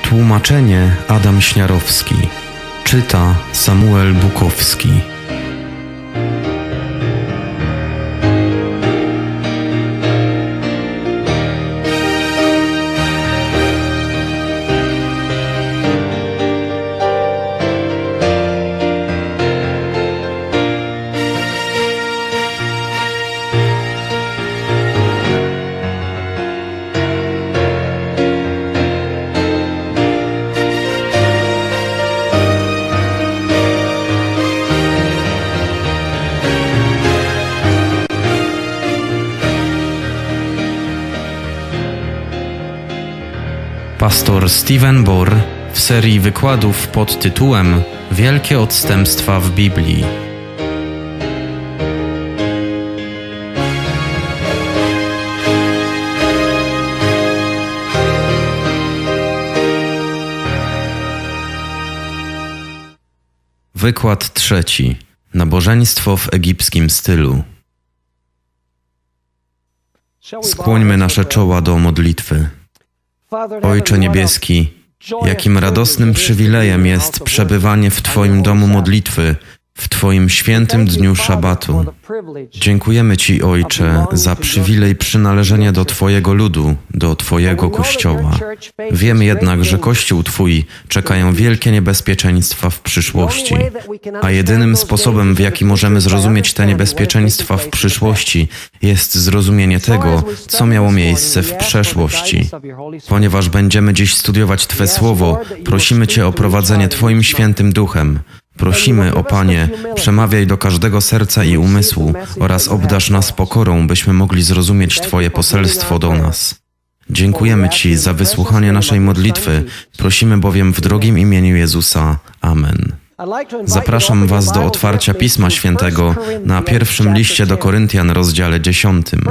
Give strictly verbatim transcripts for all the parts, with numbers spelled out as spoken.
Tłumaczenie Adam Śniarowski. Czyta Samuel Bukowski. Pastor Stephen Bohr w serii wykładów pod tytułem Wielkie odstępstwa w Biblii. Wykład trzeci. Nabożeństwo w egipskim stylu. Skłońmy nasze czoła do modlitwy. Ojcze Niebieski, jakim radosnym przywilejem jest przebywanie w Twoim domu modlitwy, w Twoim świętym dniu szabatu. Dziękujemy Ci, Ojcze, za przywilej przynależenia do Twojego ludu, do Twojego Kościoła. Wiemy jednak, że Kościół Twój czekają wielkie niebezpieczeństwa w przyszłości, a jedynym sposobem, w jaki możemy zrozumieć te niebezpieczeństwa w przyszłości, jest zrozumienie tego, co miało miejsce w przeszłości. Ponieważ będziemy dziś studiować Twe Słowo, prosimy Cię o prowadzenie Twoim Świętym Duchem. Prosimy, o Panie, przemawiaj do każdego serca i umysłu oraz obdarz nas pokorą, byśmy mogli zrozumieć Twoje poselstwo do nas. Dziękujemy Ci za wysłuchanie naszej modlitwy, prosimy bowiem w drogim imieniu Jezusa. Amen. Zapraszam Was do otwarcia Pisma Świętego na pierwszym liście do Koryntian, rozdziale dziesiątym.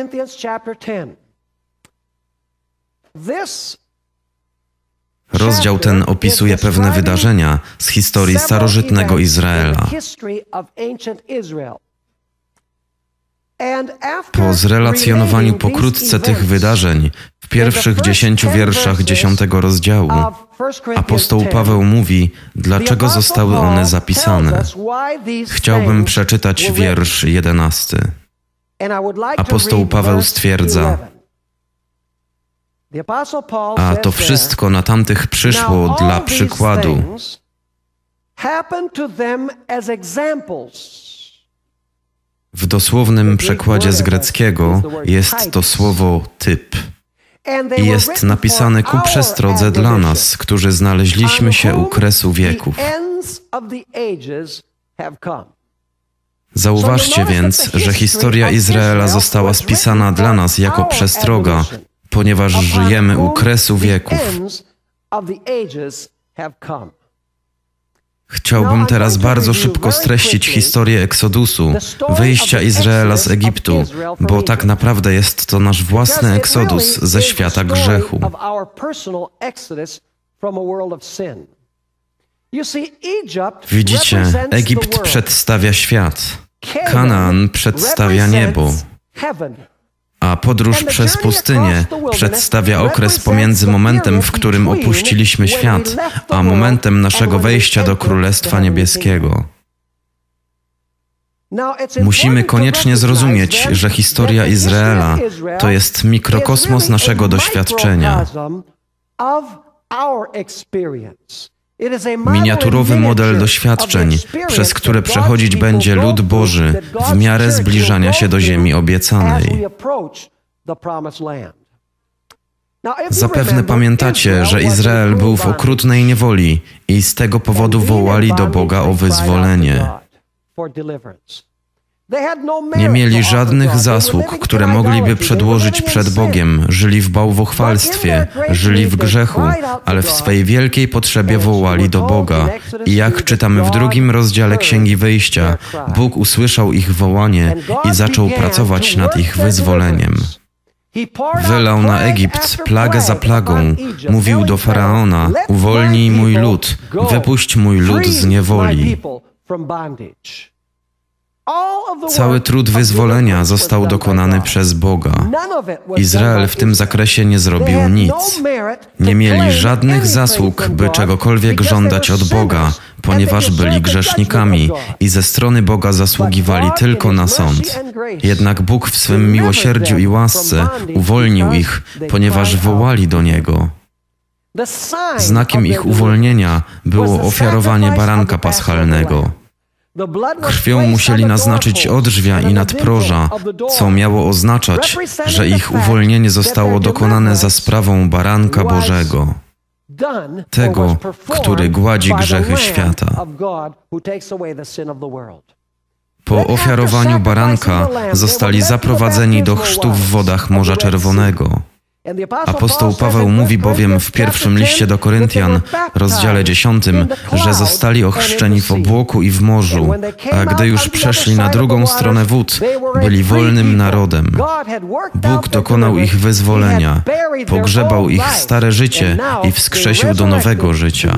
Rozdział ten opisuje pewne wydarzenia z historii starożytnego Izraela. Po zrelacjonowaniu pokrótce tych wydarzeń w pierwszych dziesięciu wierszach dziesiątego rozdziału apostoł Paweł mówi, dlaczego zostały one zapisane. Chciałbym przeczytać wiersz jedenasty. Apostoł Paweł stwierdza: a to wszystko na tamtych przyszło dla przykładu. W dosłownym przekładzie z greckiego jest to słowo typ i jest napisane ku przestrodze dla nas, którzy znaleźliśmy się u kresu wieków. Zauważcie więc, że historia Izraela została spisana dla nas jako przestroga, ponieważ żyjemy u kresu wieków. Chciałbym teraz bardzo szybko streścić historię Eksodusu, wyjścia Izraela z Egiptu, bo tak naprawdę jest to nasz własny Eksodus ze świata grzechu. Widzicie, Egipt przedstawia świat, Kanaan przedstawia niebo, a podróż przez pustynię przedstawia okres pomiędzy momentem, w którym opuściliśmy świat, a momentem naszego wejścia do Królestwa Niebieskiego. Musimy koniecznie zrozumieć, że historia Izraela to jest mikrokosmos naszego doświadczenia. Miniaturowy model doświadczeń, przez które przechodzić będzie lud Boży w miarę zbliżania się do ziemi obiecanej. Zapewne pamiętacie, że Izrael był w okrutnej niewoli i z tego powodu wołali do Boga o wyzwolenie. Nie mieli żadnych zasług, które mogliby przedłożyć przed Bogiem, żyli w bałwochwalstwie, żyli w grzechu, ale w swej wielkiej potrzebie wołali do Boga. I jak czytamy w drugim rozdziale Księgi Wyjścia, Bóg usłyszał ich wołanie i zaczął pracować nad ich wyzwoleniem. Wylał na Egipt plagę za plagą, mówił do Faraona: uwolnij mój lud, wypuść mój lud z niewoli. Cały trud wyzwolenia został dokonany przez Boga. Izrael w tym zakresie nie zrobił nic. Nie mieli żadnych zasług, by czegokolwiek żądać od Boga, ponieważ byli grzesznikami i ze strony Boga zasługiwali tylko na sąd. Jednak Bóg w swym miłosierdziu i łasce uwolnił ich, ponieważ wołali do Niego. Znakiem ich uwolnienia było ofiarowanie baranka paschalnego. Krwią musieli naznaczyć odrzwia i nadproża, co miało oznaczać, że ich uwolnienie zostało dokonane za sprawą baranka Bożego, tego, który gładzi grzechy świata. Po ofiarowaniu baranka zostali zaprowadzeni do chrztu w wodach Morza Czerwonego. Apostoł Paweł mówi bowiem w pierwszym liście do Koryntian, rozdziale dziesiątym, że zostali ochrzczeni w obłoku i w morzu, a gdy już przeszli na drugą stronę wód, byli wolnym narodem. Bóg dokonał ich wyzwolenia, pogrzebał ich stare życie i wskrzesił do nowego życia.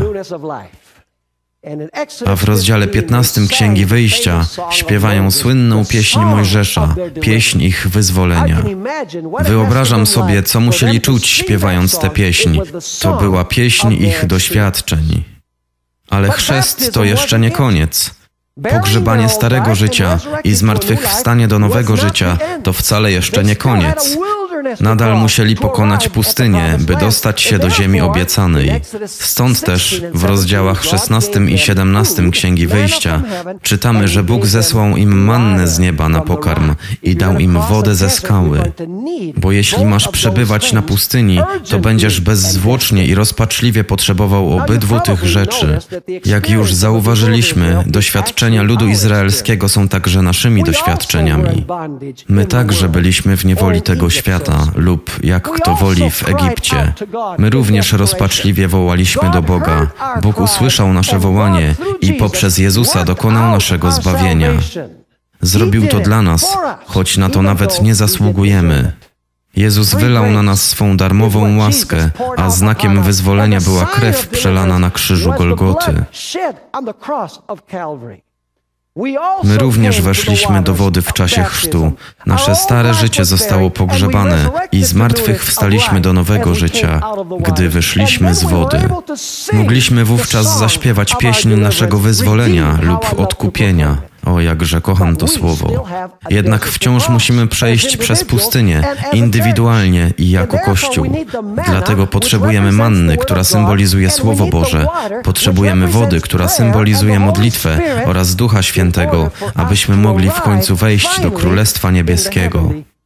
A w rozdziale piętnastym Księgi Wyjścia śpiewają słynną pieśń Mojżesza, pieśń ich wyzwolenia. Wyobrażam sobie, co musieli czuć śpiewając tę pieśń. To była pieśń ich doświadczeń. Ale chrzest to jeszcze nie koniec. Pogrzebanie starego życia i zmartwychwstanie do nowego życia to wcale jeszcze nie koniec. Nadal musieli pokonać pustynię, by dostać się do ziemi obiecanej. Stąd też w rozdziałach szesnastym i siedemnastym Księgi Wyjścia czytamy, że Bóg zesłał im mannę z nieba na pokarm i dał im wodę ze skały. Bo jeśli masz przebywać na pustyni, to będziesz bezzwłocznie i rozpaczliwie potrzebował obydwu tych rzeczy. Jak już zauważyliśmy, doświadczenia ludu izraelskiego są także naszymi doświadczeniami. My także byliśmy w niewoli tego świata, lub jak kto woli w Egipcie. My również rozpaczliwie wołaliśmy do Boga. Bóg usłyszał nasze wołanie i poprzez Jezusa dokonał naszego zbawienia. Zrobił to dla nas, choć na to nawet nie zasługujemy. Jezus wylał na nas swą darmową łaskę, a znakiem wyzwolenia była krew przelana na krzyżu Golgoty. My również weszliśmy do wody w czasie chrztu. Nasze stare życie zostało pogrzebane i z martwych wstaliśmy do nowego życia, gdy wyszliśmy z wody. Mogliśmy wówczas zaśpiewać pieśń naszego wyzwolenia lub odkupienia. O, jakże kocham to słowo. Jednak wciąż musimy przejść przez pustynię, indywidualnie i jako Kościół. Dlatego potrzebujemy manny, która symbolizuje Słowo Boże. Potrzebujemy wody, która symbolizuje modlitwę oraz Ducha Świętego, abyśmy mogli w końcu wejść do Królestwa Niebieskiego.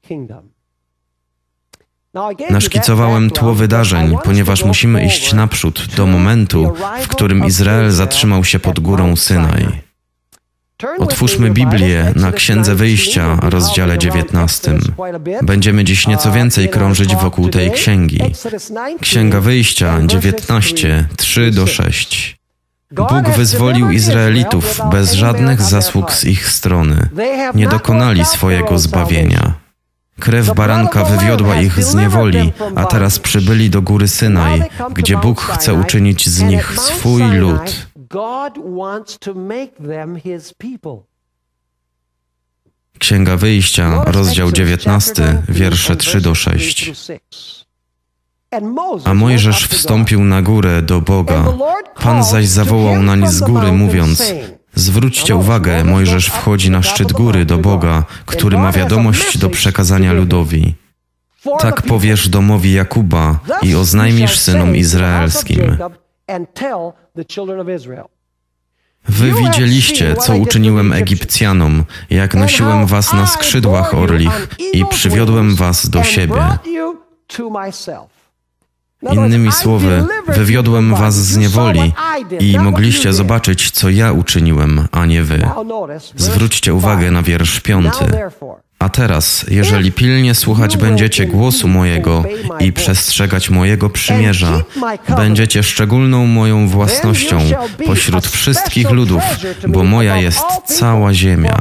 Naszkicowałem tło wydarzeń, ponieważ musimy iść naprzód do momentu, w którym Izrael zatrzymał się pod górą Synaj. Otwórzmy Biblię na Księdze Wyjścia, rozdziale dziewiętnastym. Będziemy dziś nieco więcej krążyć wokół tej księgi. Księga Wyjścia dziewiętnaście, trzy do sześciu. Bóg wyzwolił Izraelitów bez żadnych zasług z ich strony. Nie dokonali swojego zbawienia. Krew baranka wywiodła ich z niewoli, a teraz przybyli do góry Synaj, gdzie Bóg chce uczynić z nich swój lud. Księga Wyjścia, rozdział dziewiętnasty, wiersze trzy do sześciu. A Mojżesz wstąpił na górę do Boga. Pan zaś zawołał nań z góry, mówiąc: zwróćcie uwagę, Mojżesz wchodzi na szczyt góry do Boga, który ma wiadomość do przekazania ludowi. Tak powiesz domowi Jakuba i oznajmisz synom izraelskim. Wy widzieliście, co uczyniłem Egipcjanom, jak nosiłem was na skrzydłach orlich i przywiodłem was do siebie. Innymi słowy, wywiodłem was z niewoli i mogliście zobaczyć, co ja uczyniłem, a nie wy. Zwróćcie uwagę na wiersz piąty. A teraz, jeżeli pilnie słuchać będziecie głosu mojego i przestrzegać mojego przymierza, będziecie szczególną moją własnością pośród wszystkich ludów, bo moja jest cała ziemia.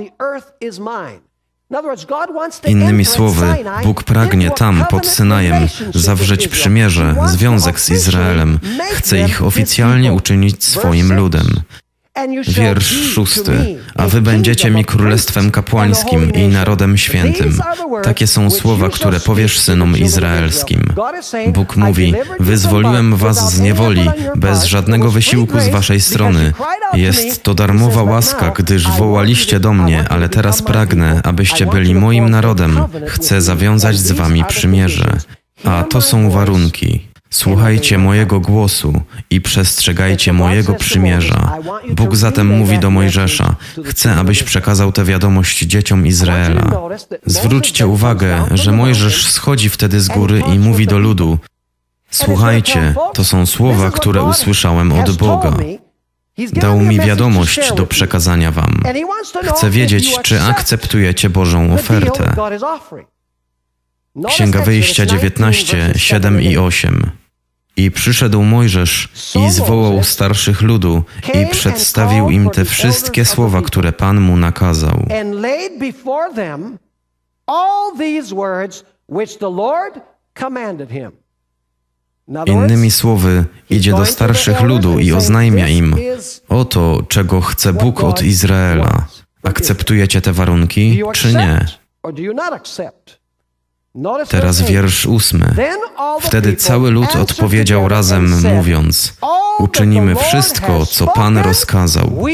Innymi słowy, Bóg pragnie tam, pod Synajem, zawrzeć przymierze, związek z Izraelem. Chce ich oficjalnie uczynić swoim ludem. Wiersz szósty. A wy będziecie mi królestwem kapłańskim i narodem świętym. Takie są słowa, które powiesz synom izraelskim. Bóg mówi, wyzwoliłem was z niewoli, bez żadnego wysiłku z waszej strony. Jest to darmowa łaska, gdyż wołaliście do mnie, ale teraz pragnę, abyście byli moim narodem. Chcę zawiązać z wami przymierze. A to są warunki. Słuchajcie mojego głosu i przestrzegajcie mojego przymierza. Bóg zatem mówi do Mojżesza, chcę, abyś przekazał tę wiadomość dzieciom Izraela. Zwróćcie uwagę, że Mojżesz schodzi wtedy z góry i mówi do ludu, słuchajcie, to są słowa, które usłyszałem od Boga. Dał mi wiadomość do przekazania wam. Chcę wiedzieć, czy akceptujecie Bożą ofertę. Księga Wyjścia dziewiętnaście, siedem i osiem. I przyszedł Mojżesz i zwołał starszych ludu i przedstawił im te wszystkie słowa, które Pan mu nakazał. Innymi słowy, idzie do starszych ludu i oznajmia im, oto czego chce Bóg od Izraela. Akceptujecie te warunki, czy nie? Teraz wiersz ósmy. Wtedy cały lud odpowiedział razem, mówiąc, uczynimy wszystko, co Pan rozkazał.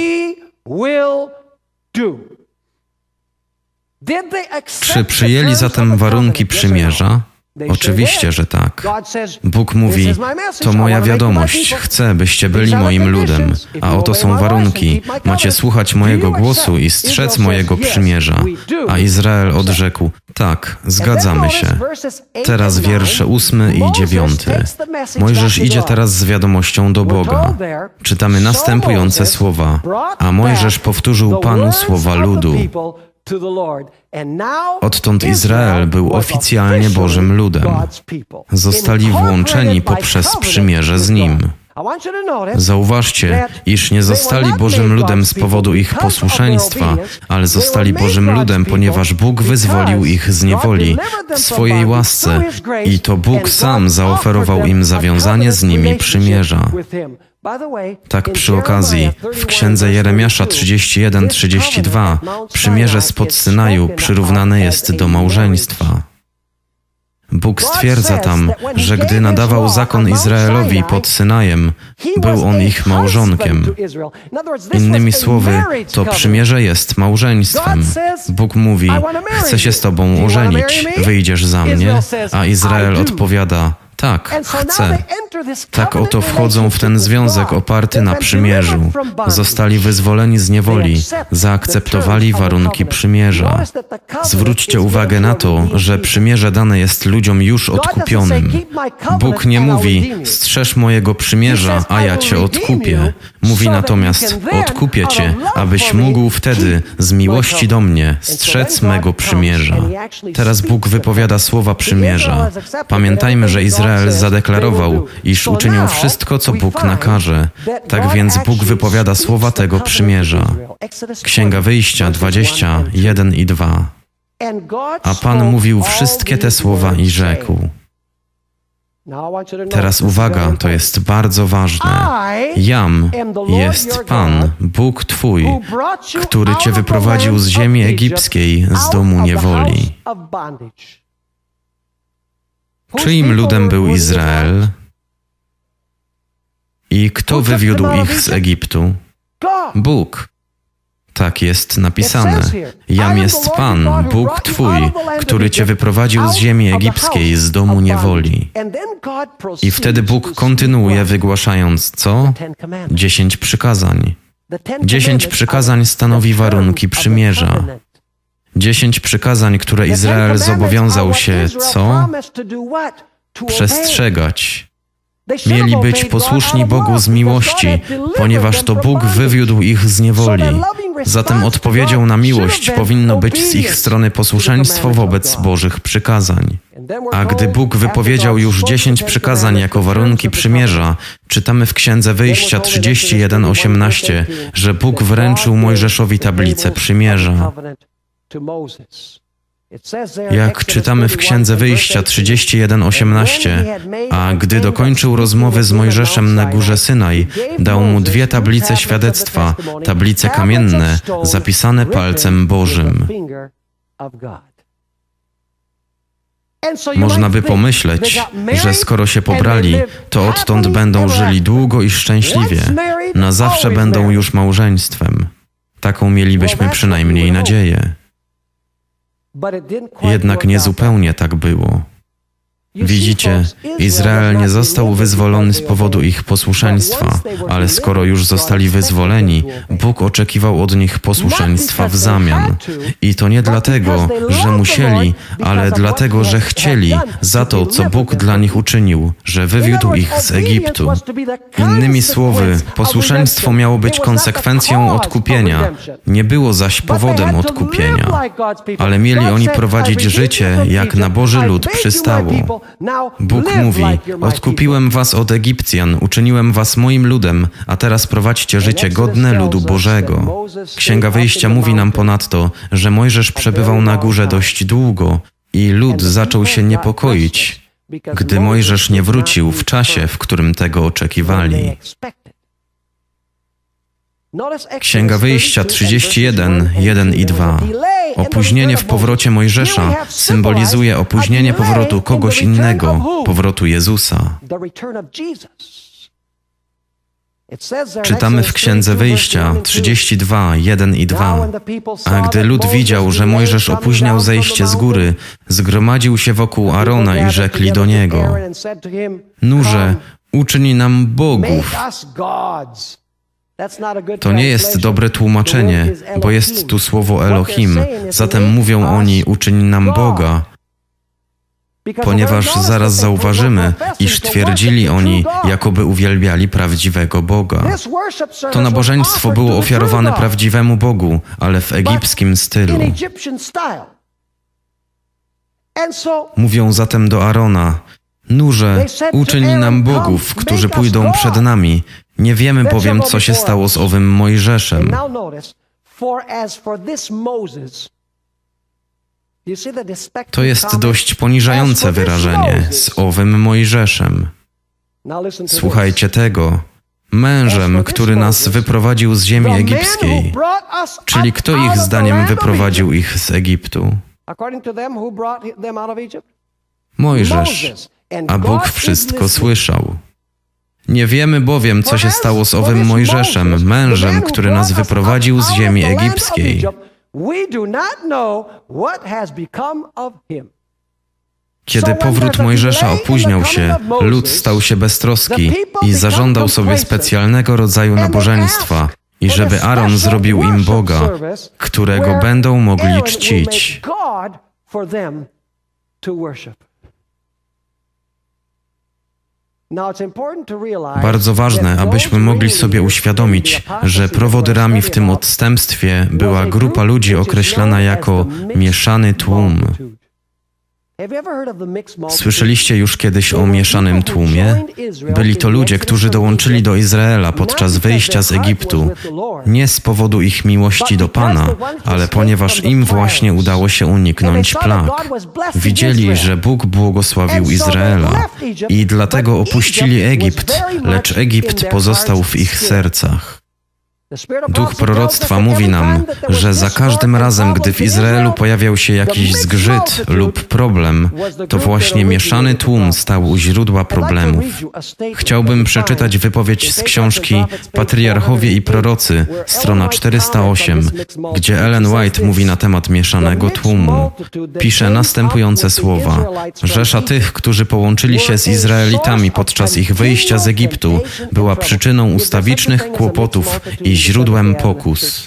Czy przyjęli zatem warunki przymierza? Oczywiście, że tak. Bóg mówi, to moja wiadomość, chcę, byście byli moim ludem, a oto są warunki, macie słuchać mojego głosu i strzec mojego przymierza. A Izrael odrzekł, tak, zgadzamy się. Teraz wiersze ósmy i dziewiąty. Mojżesz idzie teraz z wiadomością do Boga. Czytamy następujące słowa, a Mojżesz powtórzył Panu słowa ludu. Odtąd Izrael był oficjalnie Bożym ludem. Zostali włączeni poprzez przymierze z Nim. Zauważcie, iż nie zostali Bożym ludem z powodu ich posłuszeństwa, ale zostali Bożym ludem, ponieważ Bóg wyzwolił ich z niewoli w swojej łasce i to Bóg sam zaoferował im zawiązanie z nimi przymierza. Tak przy okazji, w księdze Jeremiasza trzydzieści jeden trzydzieści dwa przymierze spod Synaju przyrównane jest do małżeństwa. Bóg stwierdza tam, że gdy nadawał zakon Izraelowi pod Synajem, był on ich małżonkiem. Innymi słowy, to przymierze jest małżeństwem. Bóg mówi, chcę się z tobą ożenić, wyjdziesz za mnie, a Izrael odpowiada, tak, chcę. Tak oto wchodzą w ten związek oparty na przymierzu. Zostali wyzwoleni z niewoli, zaakceptowali warunki przymierza. Zwróćcie uwagę na to, że przymierze dane jest ludziom już odkupionym. Bóg nie mówi, strzeż mojego przymierza, a ja cię odkupię. Mówi natomiast, odkupię cię, abyś mógł wtedy z miłości do mnie strzec mego przymierza. Teraz Bóg wypowiada słowa przymierza. Pamiętajmy, że Izrael zadeklarował, iż uczynią wszystko, co Bóg nakaże. Tak więc Bóg wypowiada słowa tego przymierza. Księga Wyjścia dwadzieścia jeden i dwa. A Pan mówił wszystkie te słowa i rzekł. Teraz uwaga, to jest bardzo ważne. Jam jest Pan, Bóg Twój, który Cię wyprowadził z ziemi egipskiej, z domu niewoli. Czyim ludem był Izrael? I kto wywiódł ich z Egiptu? Bóg. Tak jest napisane. Jam jest Pan, Bóg Twój, który Cię wyprowadził z ziemi egipskiej, z domu niewoli. I wtedy Bóg kontynuuje, wygłaszając co? Dziesięć przykazań. Dziesięć przykazań stanowi warunki przymierza. Dziesięć przykazań, które Izrael zobowiązał się co? Przestrzegać. Mieli być posłuszni Bogu z miłości, ponieważ to Bóg wywiódł ich z niewoli. Zatem odpowiedzią na miłość powinno być z ich strony posłuszeństwo wobec Bożych przykazań. A gdy Bóg wypowiedział już dziesięć przykazań jako warunki przymierza, czytamy w Księdze Wyjścia trzydzieści jeden osiemnaście, że Bóg wręczył Mojżeszowi tablicę przymierza. Jak czytamy w Księdze Wyjścia trzydzieści jeden osiemnaście, a gdy dokończył rozmowy z Mojżeszem na górze Synaj, dał mu dwie tablice świadectwa, tablice kamienne, zapisane palcem Bożym. Można by pomyśleć, że skoro się pobrali, to odtąd będą żyli długo i szczęśliwie. Na zawsze będą już małżeństwem. Taką mielibyśmy przynajmniej nadzieję. Jednak nie zupełnie tak było. Widzicie, Izrael nie został wyzwolony z powodu ich posłuszeństwa, ale skoro już zostali wyzwoleni, Bóg oczekiwał od nich posłuszeństwa w zamian. I to nie dlatego, że musieli, ale dlatego, że chcieli, za to, co Bóg dla nich uczynił, że wywiódł ich z Egiptu. Innymi słowy, posłuszeństwo miało być konsekwencją odkupienia, nie było zaś powodem odkupienia. Ale mieli oni prowadzić życie, jak na Boży lud przystało. Bóg mówi, odkupiłem was od Egipcjan, uczyniłem was moim ludem, a teraz prowadźcie życie godne ludu Bożego. Księga Wyjścia mówi nam ponadto, że Mojżesz przebywał na górze dość długo i lud zaczął się niepokoić, gdy Mojżesz nie wrócił w czasie, w którym tego oczekiwali. Księga Wyjścia trzydzieści jeden, jeden i dwa. Opóźnienie w powrocie Mojżesza symbolizuje opóźnienie powrotu kogoś innego, powrotu Jezusa. Czytamy w Księdze Wyjścia trzydzieści dwa, jeden i dwa. A gdy lud widział, że Mojżesz opóźniał zejście z góry, zgromadził się wokół Arona i rzekli do niego: Nurze, uczyń nam bogów. To nie jest dobre tłumaczenie, bo jest tu słowo Elohim, zatem mówią oni, uczyń nam Boga, ponieważ zaraz zauważymy, iż twierdzili oni, jakoby uwielbiali prawdziwego Boga. To nabożeństwo było ofiarowane prawdziwemu Bogu, ale w egipskim stylu. Mówią zatem do Arona: Nurze, uczyń nam bogów, którzy pójdą przed nami. Nie wiemy bowiem, co się stało z owym Mojżeszem. To jest dość poniżające wyrażenie, z owym Mojżeszem. Słuchajcie tego. Mężem, który nas wyprowadził z ziemi egipskiej. Czyli kto ich zdaniem wyprowadził ich z Egiptu? Mojżesz. A Bóg wszystko słyszał. Nie wiemy bowiem, co się stało z owym Mojżeszem, mężem, który nas wyprowadził z ziemi egipskiej. Kiedy powrót Mojżesza opóźniał się, lud stał się beztroski i zażądał sobie specjalnego rodzaju nabożeństwa, i żeby Aaron zrobił im Boga, którego będą mogli czcić. Bardzo ważne, abyśmy mogli sobie uświadomić, że prowodyrami w tym odstępstwie była grupa ludzi określana jako mieszany tłum. Słyszeliście już kiedyś o mieszanym tłumie? Byli to ludzie, którzy dołączyli do Izraela podczas wyjścia z Egiptu, nie z powodu ich miłości do Pana, ale ponieważ im właśnie udało się uniknąć plag. Widzieli, że Bóg błogosławił Izraela i dlatego opuścili Egipt, lecz Egipt pozostał w ich sercach. Duch proroctwa mówi nam, że za każdym razem, gdy w Izraelu pojawiał się jakiś zgrzyt lub problem, to właśnie mieszany tłum stał u źródła problemów. Chciałbym przeczytać wypowiedź z książki Patriarchowie i prorocy, strona czterysta osiem, gdzie Ellen White mówi na temat mieszanego tłumu. Pisze następujące słowa: Rzesza tych, którzy połączyli się z Izraelitami podczas ich wyjścia z Egiptu, była przyczyną ustawicznych kłopotów i źródłem pokus.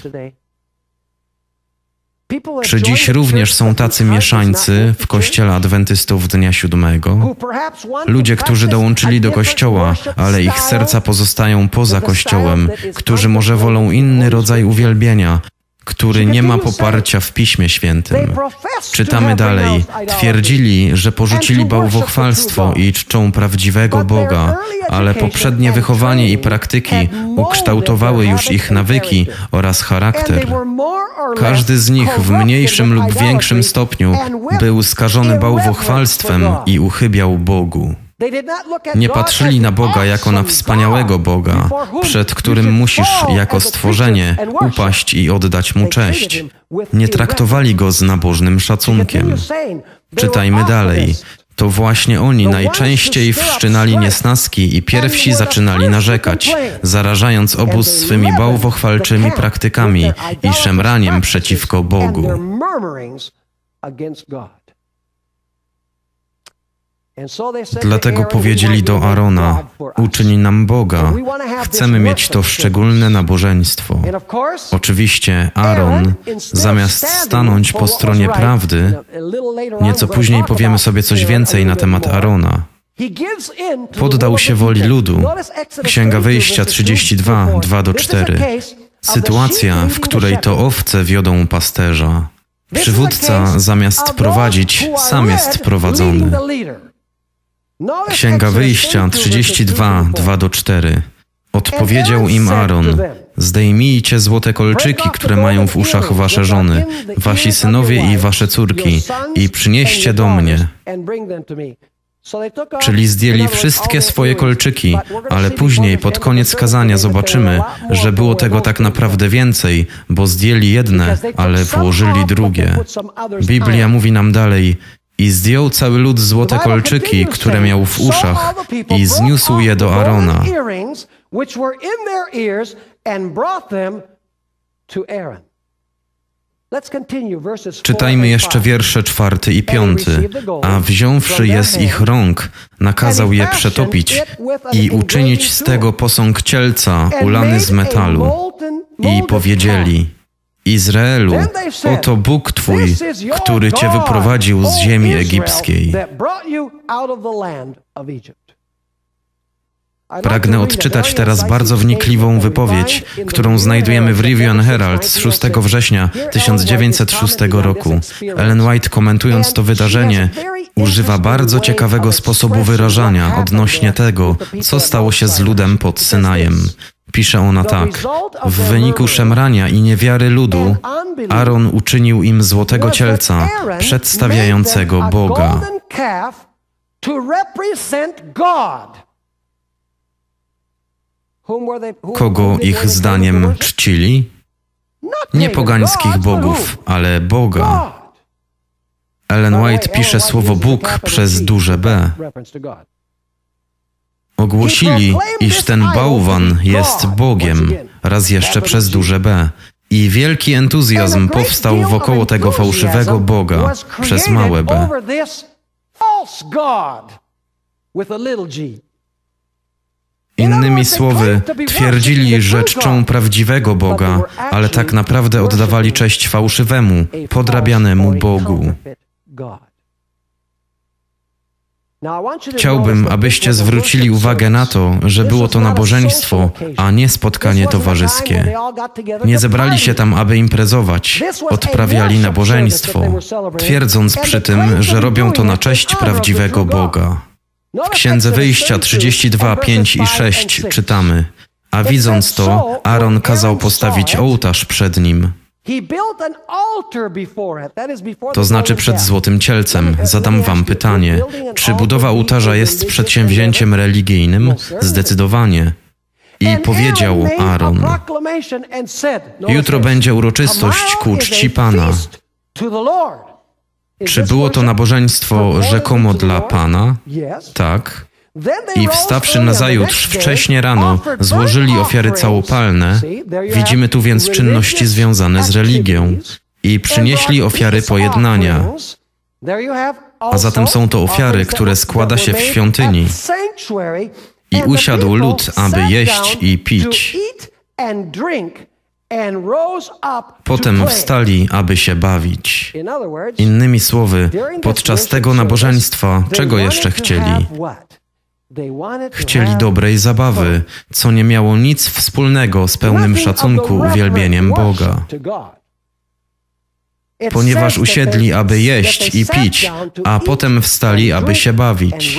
Czy dziś również są tacy mieszańcy w Kościele Adwentystów Dnia Siódmego? Ludzie, którzy dołączyli do Kościoła, ale ich serca pozostają poza Kościołem, którzy może wolą inny rodzaj uwielbienia, który nie ma poparcia w Piśmie Świętym. Czytamy dalej. Twierdzili, że porzucili bałwochwalstwo i czczą prawdziwego Boga, ale poprzednie wychowanie i praktyki ukształtowały już ich nawyki oraz charakter. Każdy z nich w mniejszym lub większym stopniu był skażony bałwochwalstwem i uchybiał Bogu. Nie patrzyli na Boga jako na wspaniałego Boga, przed którym musisz jako stworzenie upaść i oddać Mu cześć. Nie traktowali Go z nabożnym szacunkiem. Czytajmy dalej. To właśnie oni najczęściej wszczynali niesnaski i pierwsi zaczynali narzekać, zarażając obóz swymi bałwochwalczymi praktykami i szemraniem przeciwko Bogu. Dlatego powiedzieli do Arona, uczyń nam Boga, chcemy mieć to szczególne nabożeństwo. Oczywiście Aaron, zamiast stanąć po stronie prawdy, nieco później powiemy sobie coś więcej na temat Arona, poddał się woli ludu. Księga Wyjścia trzydzieści dwa, dwa do cztery. Sytuacja, w której to owce wiodą pasterza. Przywódca, zamiast prowadzić, sam jest prowadzony. Księga Wyjścia trzydzieści dwa, dwa do cztery. Odpowiedział im Aaron, zdejmijcie złote kolczyki, które mają w uszach wasze żony, wasi synowie i wasze córki, i przynieście do mnie. Czyli zdjęli wszystkie swoje kolczyki, ale później pod koniec kazania zobaczymy, że było tego tak naprawdę więcej, bo zdjęli jedne, ale włożyli drugie. Biblia mówi nam dalej, i zdjął cały lud złote kolczyki, które miał w uszach, i zniósł je do Arona. Czytajmy jeszcze wiersze czwarty i piąty. A wziąwszy je z ich rąk, nakazał je przetopić i uczynić z tego posąg cielca ulany z metalu. I powiedzieli, Izraelu, oto Bóg Twój, który Cię wyprowadził z ziemi egipskiej. Pragnę odczytać teraz bardzo wnikliwą wypowiedź, którą znajdujemy w Review and Herald z szóstego września tysiąc dziewięćset szóstego roku. Ellen White, komentując to wydarzenie, używa bardzo ciekawego sposobu wyrażania odnośnie tego, co stało się z ludem pod Synajem. Pisze ona tak. W wyniku szemrania i niewiary ludu, Aaron uczynił im złotego cielca, przedstawiającego Boga. Kogo ich zdaniem czcili? Nie pogańskich bogów, ale Boga. Ellen White pisze słowo Bóg przez duże B. Ogłosili, iż ten bałwan jest Bogiem, raz jeszcze przez duże B. I wielki entuzjazm powstał wokoło tego fałszywego Boga przez małe b. Innymi słowy, twierdzili, że czczą prawdziwego Boga, ale tak naprawdę oddawali cześć fałszywemu, podrabianemu Bogu. Chciałbym, abyście zwrócili uwagę na to, że było to nabożeństwo, a nie spotkanie towarzyskie. Nie zebrali się tam, aby imprezować. Odprawiali nabożeństwo, twierdząc przy tym, że robią to na cześć prawdziwego Boga. W Księdze Wyjścia trzydzieści dwa, pięć i sześć czytamy: a widząc to, Aaron kazał postawić ołtarz przed nim. To znaczy przed złotym cielcem. Zadam wam pytanie, czy budowa ołtarza jest przedsięwzięciem religijnym? Zdecydowanie. I powiedział Aaron: jutro będzie uroczystość ku czci Pana. Czy było to nabożeństwo rzekomo dla Pana? Tak. I wstawszy nazajutrz wcześnie rano, złożyli ofiary całopalne. Widzimy tu więc czynności związane z religią. I przynieśli ofiary pojednania. A zatem są to ofiary, które składa się w świątyni. I usiadł lud, aby jeść i pić. Potem wstali, aby się bawić. Innymi słowy, podczas tego nabożeństwa czego jeszcze chcieli? Chcieli dobrej zabawy, co nie miało nic wspólnego z pełnym szacunku uwielbieniem Boga. ponieważ usiedli, aby jeść i pić, a potem wstali, aby się bawić.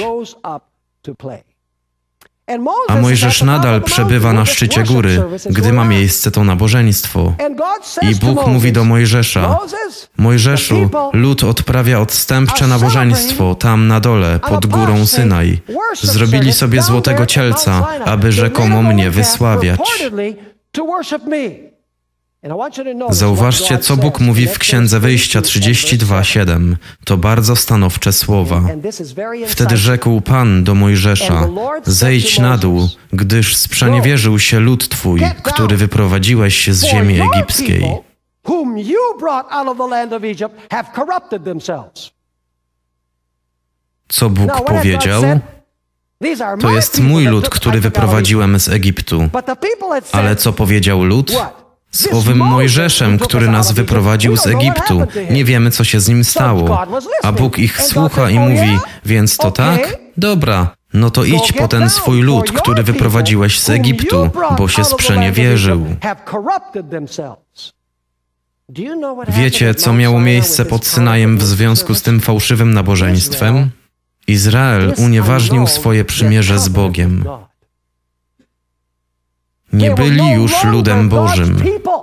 A Mojżesz nadal przebywa na szczycie góry, gdy ma miejsce to nabożeństwo. I Bóg mówi do Mojżesza: Mojżeszu, lud odprawia odstępcze nabożeństwo tam na dole, pod górą Synaj. Zrobili sobie złotego cielca, aby rzekomo mnie wysławiać. Zauważcie, co Bóg mówi w Księdze Wyjścia trzydzieści dwa, siedem. To bardzo stanowcze słowa. Wtedy rzekł Pan do Mojżesza: zejdź na dół, gdyż sprzeniewierzył się lud Twój, który wyprowadziłeś z ziemi egipskiej. Co Bóg powiedział? To jest mój lud, który wyprowadziłem z Egiptu. Ale co powiedział lud? Z owym Mojżeszem, który nas wyprowadził z Egiptu, nie wiemy, co się z nim stało. A Bóg ich słucha i mówi: więc to tak? Dobra, no to idź po ten swój lud, który wyprowadziłeś z Egiptu, bo się sprzeniewierzył. Wiecie, co miało miejsce pod Synajem w związku z tym fałszywym nabożeństwem? Izrael unieważnił swoje przymierze z Bogiem. Nie byli już ludem Bożym.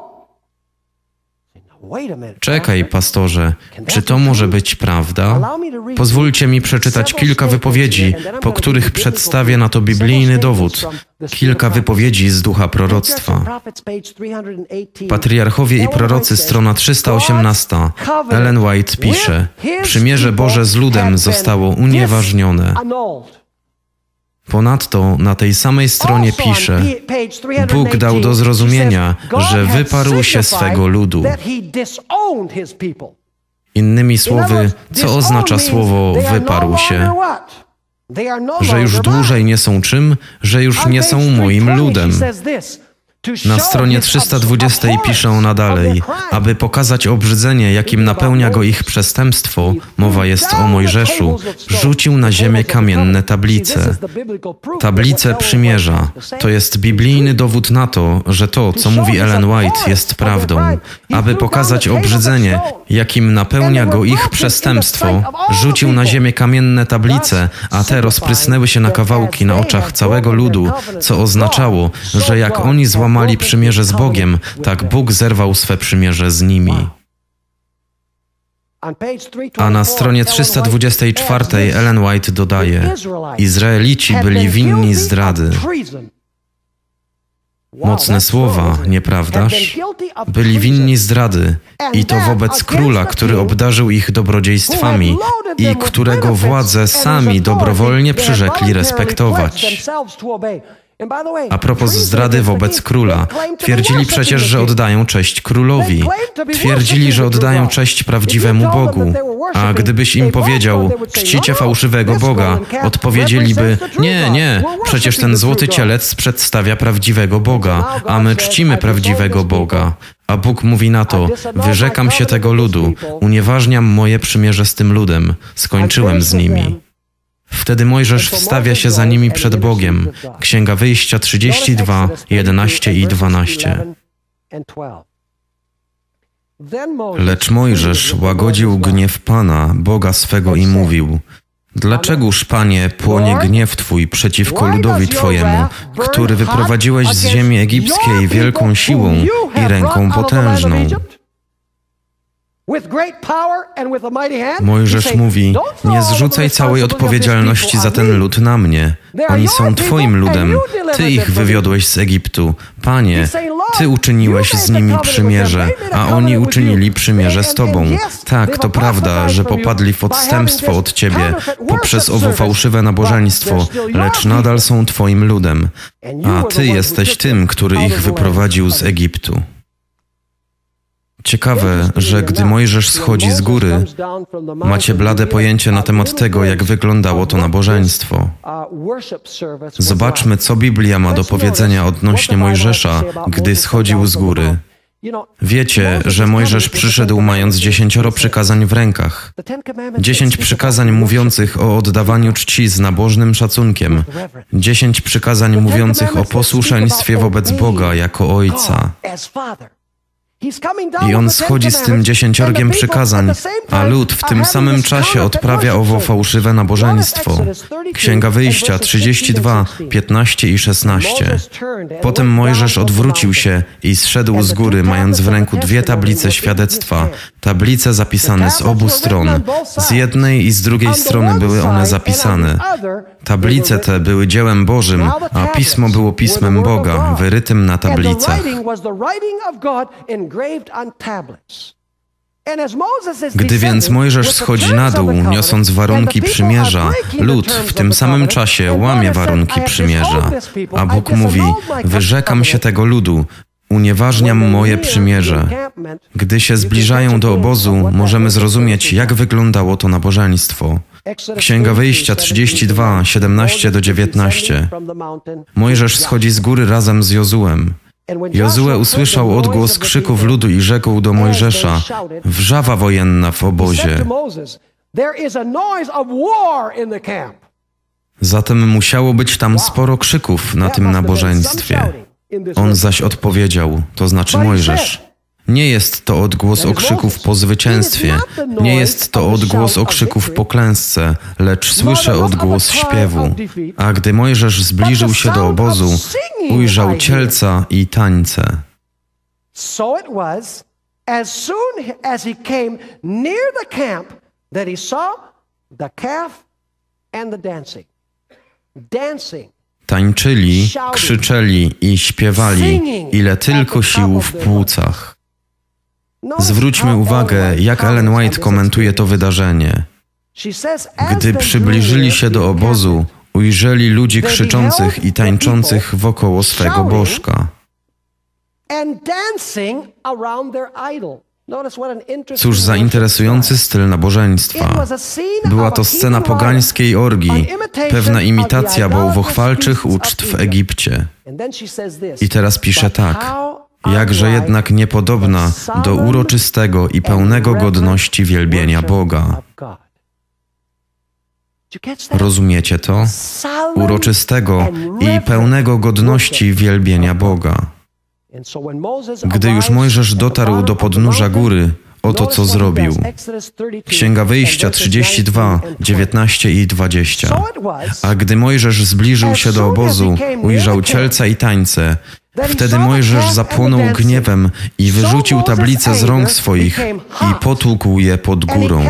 Czekaj, pastorze, czy to może być prawda? Pozwólcie mi przeczytać kilka wypowiedzi, po których przedstawię na to biblijny dowód. Kilka wypowiedzi z ducha proroctwa. Patriarchowie i prorocy, strona trzysta osiemnaście. Ellen White pisze: przymierze Boże z ludem zostało unieważnione. Ponadto na tej samej stronie pisze: Bóg dał do zrozumienia, że wyparł się swego ludu. Innymi słowy, co oznacza słowo wyparł się? Że już dłużej nie są czym? Że już nie są moim ludem. Na stronie trzysta dwadzieścia pisze ona dalej: aby pokazać obrzydzenie, jakim napełnia go ich przestępstwo, mowa jest o Mojżeszu, rzucił na ziemię kamienne tablice. Tablice przymierza. To jest biblijny dowód na to, że to, co mówi Ellen White, jest prawdą. Aby pokazać obrzydzenie, jakim napełnia go ich przestępstwo, rzucił na ziemię kamienne tablice, a te rozprysnęły się na kawałki na oczach całego ludu, co oznaczało, że jak oni złamali Mali przymierze z Bogiem, tak Bóg zerwał swe przymierze z nimi. A na stronie trzysta dwudziestej czwartej Ellen White dodaje: Izraelici byli winni zdrady. Mocne słowa, nieprawdaż? Byli winni zdrady i to wobec króla, który obdarzył ich dobrodziejstwami i którego władze sami dobrowolnie przyrzekli respektować. A propos zdrady wobec króla, twierdzili przecież, że oddają cześć królowi. Twierdzili, że oddają cześć prawdziwemu Bogu. A gdybyś im powiedział: czcicie fałszywego Boga, odpowiedzieliby: nie, nie, przecież ten złoty cielec przedstawia prawdziwego Boga, a my czcimy prawdziwego Boga. A Bóg mówi na to: wyrzekam się tego ludu, unieważniam moje przymierze z tym ludem, skończyłem z nimi. Wtedy Mojżesz wstawia się za nimi przed Bogiem. Księga Wyjścia trzydzieści dwa, jedenaście i dwanaście. Lecz Mojżesz łagodził gniew Pana, Boga swego, i mówił: dlaczegoż, Panie, płonie gniew Twój przeciwko ludowi Twojemu, który wyprowadziłeś z ziemi egipskiej wielką siłą i ręką potężną? Mojżesz mówi: nie zrzucaj całej odpowiedzialności za ten lud na mnie. Oni są Twoim ludem. Ty ich wywiodłeś z Egiptu. Panie, Ty uczyniłeś z nimi przymierze, a oni uczynili przymierze z Tobą. Tak, to prawda, że popadli w odstępstwo od Ciebie poprzez owo fałszywe nabożeństwo, lecz nadal są Twoim ludem. A Ty jesteś tym, który ich wyprowadził z Egiptu. Ciekawe, że gdy Mojżesz schodzi z góry, macie blade pojęcie na temat tego, jak wyglądało to nabożeństwo. Zobaczmy, co Biblia ma do powiedzenia odnośnie Mojżesza, gdy schodził z góry. Wiecie, że Mojżesz przyszedł mając dziesięcioro przykazań w rękach. Dziesięć przykazań mówiących o oddawaniu czci z nabożnym szacunkiem. Dziesięć przykazań mówiących o posłuszeństwie wobec Boga jako Ojca. I on schodzi z tym dziesięciorgiem przykazań, a lud w tym samym czasie odprawia owo fałszywe nabożeństwo. Księga Wyjścia trzydzieści dwa, piętnaście i szesnaście. Potem Mojżesz odwrócił się i zszedł z góry, mając w ręku dwie tablice świadectwa, tablice zapisane z obu stron. Z jednej i z drugiej strony były one zapisane. Tablice te były dziełem Bożym, a Pismo było Pismem Boga, wyrytym na tablicach. Gdy więc Mojżesz schodzi na dół, niosąc warunki przymierza, lud w tym samym czasie łamie warunki przymierza. A Bóg mówi, wyrzekam się tego ludu, unieważniam moje przymierze. Gdy się zbliżają do obozu, możemy zrozumieć, jak wyglądało to nabożeństwo. Księga Wyjścia trzydzieści dwa, siedemnaście do dziewiętnastu. Mojżesz schodzi z góry razem z Jozułem. Jozue usłyszał odgłos krzyków ludu i rzekł do Mojżesza, wrzawa wojenna w obozie. Zatem musiało być tam sporo krzyków na tym nabożeństwie. On zaś odpowiedział, to znaczy Mojżesz, nie jest to odgłos okrzyków po zwycięstwie, nie jest to odgłos okrzyków po klęsce, lecz słyszę odgłos śpiewu. A gdy Mojżesz zbliżył się do obozu, ujrzał cielca i tańce. So it was, as soon as he came near the camp, that he saw the calf and the dancing. Dancing. Tańczyli, krzyczeli i śpiewali, ile tylko sił w płucach. Zwróćmy uwagę, jak Ellen White komentuje to wydarzenie. Gdy przybliżyli się do obozu, ujrzeli ludzi krzyczących i tańczących wokoło swego bożka. Cóż za interesujący styl nabożeństwa. Była to scena pogańskiej orgii, pewna imitacja bałwochwalczych uczt w Egipcie. I teraz pisze tak. Jakże jednak niepodobna do uroczystego i pełnego godności wielbienia Boga. Rozumiecie to? Uroczystego i pełnego godności wielbienia Boga. Gdy już Mojżesz dotarł do podnóża góry, oto co zrobił. Księga Wyjścia trzydzieści dwa, dziewiętnaście i dwadzieścia. A gdy Mojżesz zbliżył się do obozu, ujrzał cielca i tańce. Wtedy Mojżesz zapłonął gniewem i wyrzucił tablice z rąk swoich i potłukł je pod górą.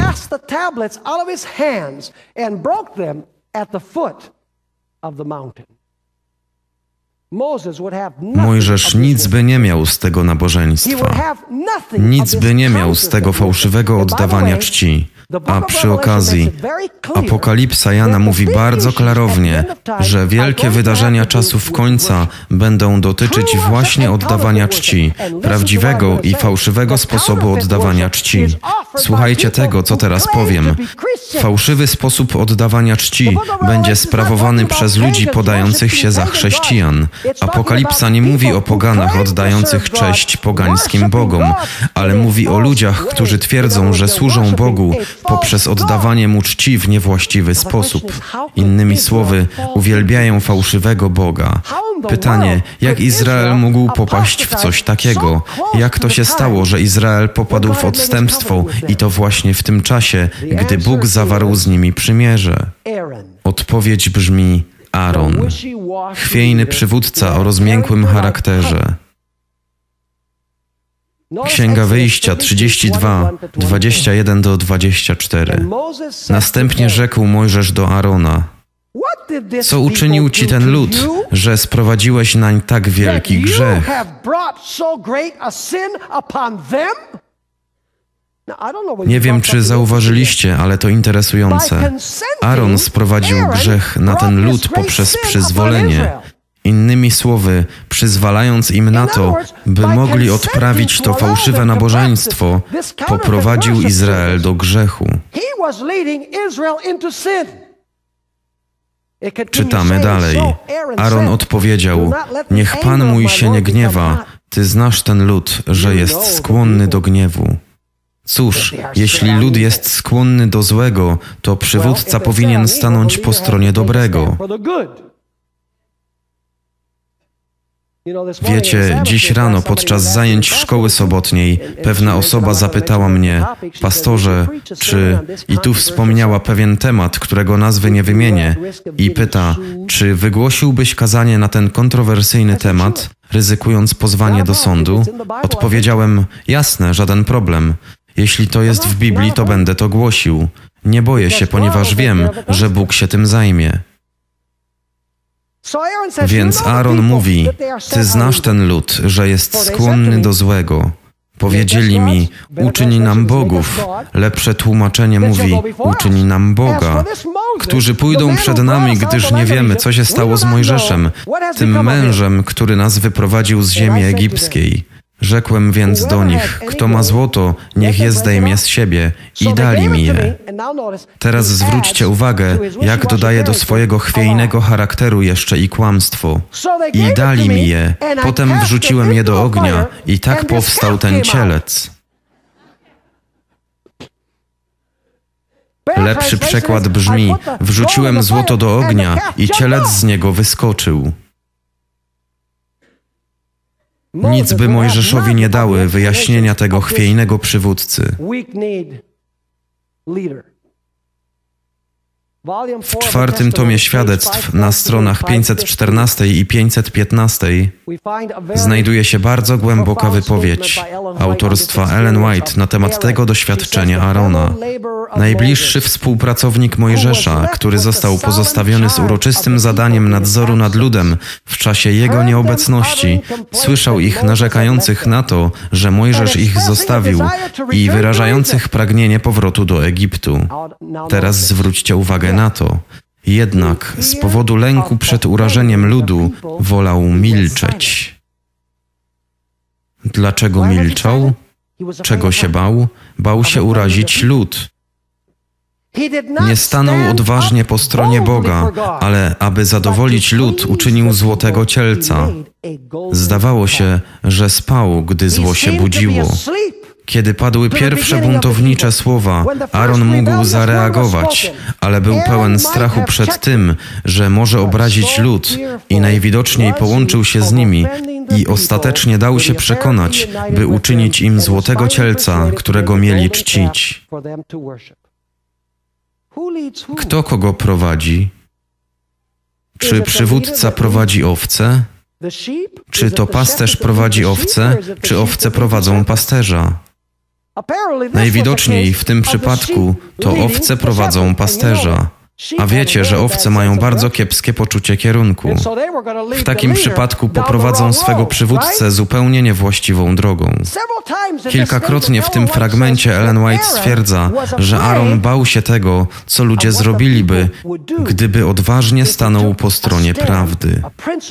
Mojżesz nic by nie miał z tego nabożeństwa. Nic by nie miał z tego fałszywego oddawania czci. A przy okazji, Apokalipsa Jana mówi bardzo klarownie, że wielkie wydarzenia czasów końca będą dotyczyć właśnie oddawania czci, prawdziwego i fałszywego sposobu oddawania czci. Słuchajcie tego, co teraz powiem. Fałszywy sposób oddawania czci będzie sprawowany przez ludzi podających się za chrześcijan. Apokalipsa nie mówi o poganach oddających cześć pogańskim bogom, ale mówi o ludziach, którzy twierdzą, że służą Bogu poprzez oddawanie Mu czci w niewłaściwy sposób. Innymi słowy, uwielbiają fałszywego Boga. Pytanie, jak Izrael mógł popaść w coś takiego? Jak to się stało, że Izrael popadł w odstępstwo i to właśnie w tym czasie, gdy Bóg zawarł z nimi przymierze? Odpowiedź brzmi Aaron, chwiejny przywódca o rozmiękłym charakterze. Księga Wyjścia trzydzieści dwa, dwadzieścia jeden do dwudziestu czterech. Następnie rzekł Mojżesz do Aarona, co uczynił ci ten lud, że sprowadziłeś nań tak wielki grzech? Nie wiem, czy zauważyliście, ale to interesujące. Aaron sprowadził grzech na ten lud poprzez przyzwolenie. Innymi słowy, przyzwalając im na to, by mogli odprawić to fałszywe nabożeństwo, poprowadził Izrael do grzechu. Czytamy dalej. Aaron odpowiedział, niech Pan mój się nie gniewa, Ty znasz ten lud, że jest skłonny do gniewu. Cóż, jeśli lud jest skłonny do złego, to przywódca powinien stanąć po stronie dobrego. Wiecie, dziś rano podczas zajęć szkoły sobotniej pewna osoba zapytała mnie: pastorze, czy... i tu wspomniała pewien temat, którego nazwy nie wymienię, i pyta, czy wygłosiłbyś kazanie na ten kontrowersyjny temat, ryzykując pozwanie do sądu? Odpowiedziałem: jasne, żaden problem. Jeśli to jest w Biblii, to będę to głosił. Nie boję się, ponieważ wiem, że Bóg się tym zajmie. Więc Aaron mówi: ty znasz ten lud, że jest skłonny do złego. Powiedzieli mi: uczyń nam bogów. Lepsze tłumaczenie mówi: uczyń nam Boga, którzy pójdą przed nami, gdyż nie wiemy, co się stało z Mojżeszem, tym mężem, który nas wyprowadził z ziemi egipskiej. Rzekłem więc do nich: kto ma złoto, niech je zdejmie z siebie. I dali mi je. Teraz zwróćcie uwagę, jak dodaje do swojego chwiejnego charakteru jeszcze i kłamstwo. I dali mi je. Potem wrzuciłem je do ognia i tak powstał ten cielec. Lepszy przekład brzmi: wrzuciłem złoto do ognia i cielec z niego wyskoczył. Nic by Mojżeszowi nie dały wyjaśnienia tego chwiejnego przywódcy. W czwartym tomie świadectw na stronach pięćset czternaście i pięćset piętnaście znajduje się bardzo głęboka wypowiedź autorstwa Ellen White na temat tego doświadczenia Aarona. Najbliższy współpracownik Mojżesza, który został pozostawiony z uroczystym zadaniem nadzoru nad ludem w czasie jego nieobecności, słyszał ich narzekających na to, że Mojżesz ich zostawił, i wyrażających pragnienie powrotu do Egiptu. Teraz zwróćcie uwagę na to. Jednak z powodu lęku przed urażeniem ludu wolał milczeć. Dlaczego milczał? Czego się bał? Bał się urazić lud. Nie stanął odważnie po stronie Boga, ale aby zadowolić lud, uczynił złotego cielca. Zdawało się, że spał, gdy zło się budziło. Kiedy padły pierwsze buntownicze słowa, Aaron mógł zareagować, ale był pełen strachu przed tym, że może obrazić lud, i najwidoczniej połączył się z nimi i ostatecznie dał się przekonać, by uczynić im złotego cielca, którego mieli czcić. Kto kogo prowadzi? Czy przywódca prowadzi owce? Czy to pasterz prowadzi owce, czy owce prowadzą pasterza? Najwidoczniej w tym przypadku to owce prowadzą pasterza. A wiecie, że owce mają bardzo kiepskie poczucie kierunku. W takim przypadku poprowadzą swego przywódcę zupełnie niewłaściwą drogą. Kilkakrotnie w tym fragmencie Ellen White stwierdza, że Aaron bał się tego, co ludzie zrobiliby, gdyby odważnie stanął po stronie prawdy.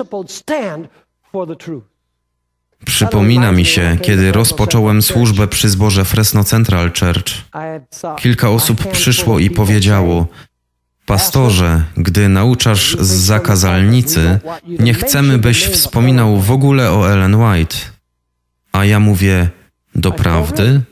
Przypomina mi się, kiedy rozpocząłem służbę przy zborze Fresno Central Church. Kilka osób przyszło i powiedziało: pastorze, gdy nauczasz z zakazalnicy, nie chcemy, byś wspominał w ogóle o Ellen White. A ja mówię: doprawdy?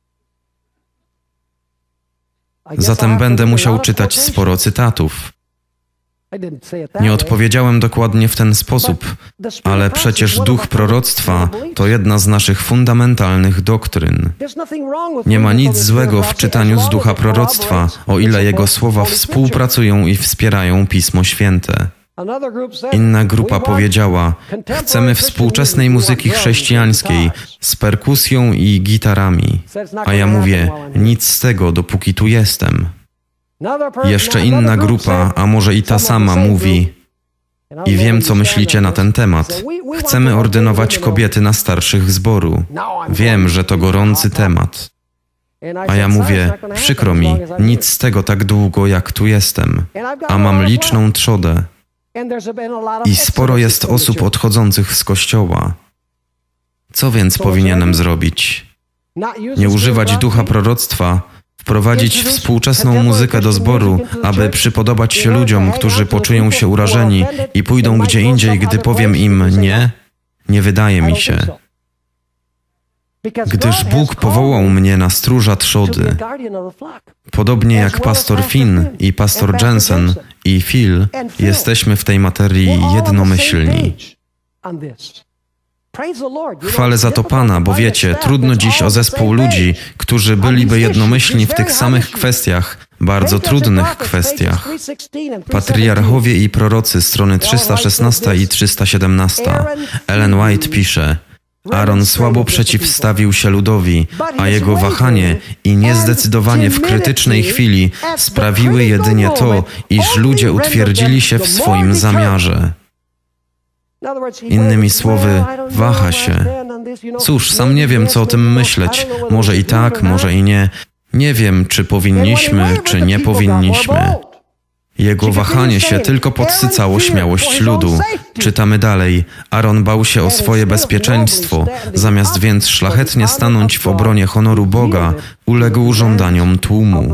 Zatem będę musiał czytać sporo cytatów. Nie odpowiedziałem dokładnie w ten sposób, ale przecież duch proroctwa to jedna z naszych fundamentalnych doktryn. Nie ma nic złego w czytaniu z ducha proroctwa, o ile jego słowa współpracują i wspierają Pismo Święte. Inna grupa powiedziała: chcemy współczesnej muzyki chrześcijańskiej z perkusją i gitarami. A ja mówię: nic z tego, dopóki tu jestem. Jeszcze inna grupa, a może i ta sama, mówi: i wiem, co myślicie na ten temat. Chcemy ordynować kobiety na starszych zboru. Wiem, że to gorący temat. A ja mówię: przykro mi, nic z tego tak długo, jak tu jestem. A mam liczną trzodę. I sporo jest osób odchodzących z kościoła. Co więc powinienem zrobić? Nie używać ducha proroctwa, wprowadzić współczesną muzykę do zboru, aby przypodobać się ludziom, którzy poczują się urażeni i pójdą gdzie indziej, gdy powiem im nie? Nie wydaje mi się. Gdyż Bóg powołał mnie na stróża trzody. Podobnie jak pastor Finn i pastor Jensen i Phil, jesteśmy w tej materii jednomyślni. Chwalę za to Pana, bo wiecie, trudno dziś o zespół ludzi, którzy byliby jednomyślni w tych samych kwestiach, bardzo trudnych kwestiach. Patriarchowie i prorocy, strony trzysta szesnaście i trzysta siedemnaście. Ellen White pisze: Aaron słabo przeciwstawił się ludowi, a jego wahanie i niezdecydowanie w krytycznej chwili sprawiły jedynie to, iż ludzie utwierdzili się w swoim zamiarze. Innymi słowy, waha się. Cóż, sam nie wiem, co o tym myśleć. Może i tak, może i nie. Nie wiem, czy powinniśmy, czy nie powinniśmy. Jego wahanie się tylko podsycało śmiałość ludu. Czytamy dalej. Aaron bał się o swoje bezpieczeństwo. Zamiast więc szlachetnie stanąć w obronie honoru Boga, uległ żądaniom tłumu.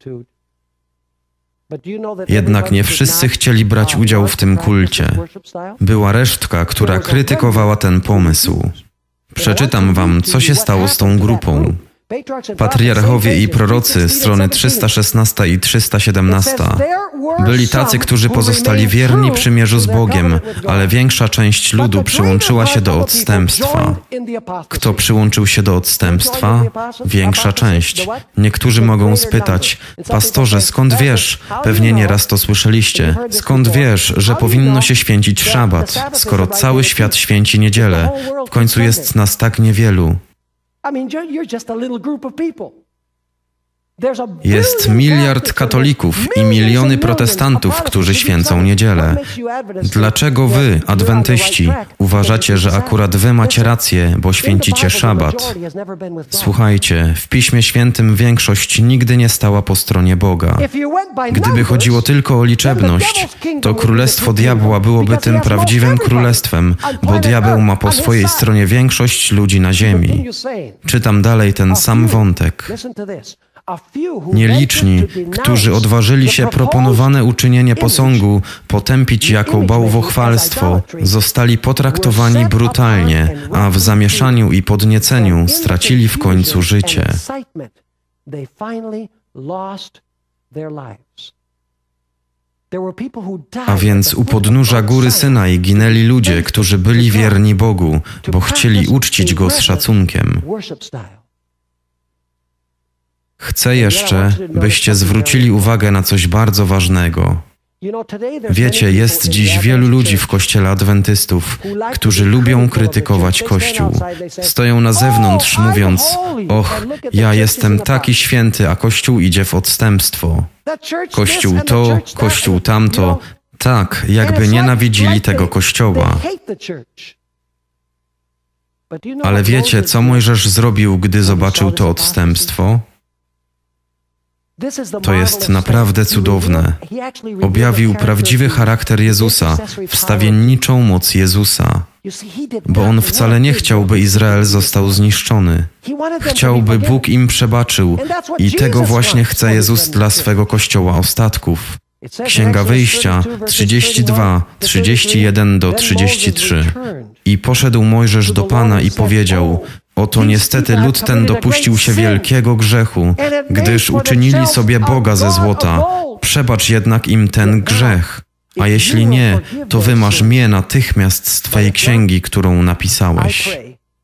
Jednak nie wszyscy chcieli brać udział w tym kulcie. Była resztka, która krytykowała ten pomysł. Przeczytam wam, co się stało z tą grupą. Patriarchowie i prorocy, strony trzysta szesnaście i trzysta siedemnaście. Byli tacy, którzy pozostali wierni przymierzu z Bogiem, ale większa część ludu przyłączyła się do odstępstwa. Kto przyłączył się do odstępstwa? Większa część. Niektórzy mogą spytać: pastorze, skąd wiesz? Pewnie nieraz to słyszeliście. Skąd wiesz, że powinno się święcić szabat, skoro cały świat święci niedzielę? W końcu jest nas tak niewielu. Jest miliard katolików i miliony protestantów, którzy święcą niedzielę. Dlaczego wy, adwentyści, uważacie, że akurat wy macie rację, bo święcicie szabat? Słuchajcie, w Piśmie Świętym większość nigdy nie stała po stronie Boga. Gdyby chodziło tylko o liczebność, to królestwo diabła byłoby tym prawdziwym królestwem, bo diabeł ma po swojej stronie większość ludzi na ziemi. Czytam dalej ten sam wątek. Nieliczni, którzy odważyli się proponowane uczynienie posągu potępić jako bałwochwalstwo, zostali potraktowani brutalnie, a w zamieszaniu i podnieceniu stracili w końcu życie. A więc u podnóża góry Synaj ginęli ludzie, którzy byli wierni Bogu, bo chcieli uczcić Go z szacunkiem. Chcę jeszcze, byście zwrócili uwagę na coś bardzo ważnego. Wiecie, jest dziś wielu ludzi w Kościele Adwentystów, którzy lubią krytykować Kościół. Stoją na zewnątrz, mówiąc: och, ja jestem taki święty, a Kościół idzie w odstępstwo. Kościół to, Kościół tamto. Tak, jakby nienawidzili tego Kościoła. Ale wiecie, co Mojżesz zrobił, gdy zobaczył to odstępstwo? To jest naprawdę cudowne. Objawił prawdziwy charakter Jezusa, wstawienniczą moc Jezusa. Bo On wcale nie chciał, by Izrael został zniszczony. Chciał, by Bóg im przebaczył i tego właśnie chce Jezus dla swego Kościoła ostatków. Księga Wyjścia trzydzieści dwa, trzydzieści jeden do trzydziestu trzech. I poszedł Mojżesz do Pana i powiedział: oto niestety lud ten dopuścił się wielkiego grzechu, gdyż uczynili sobie Boga ze złota. Przebacz jednak im ten grzech, a jeśli nie, to wymaż mnie natychmiast z Twej księgi, którą napisałeś.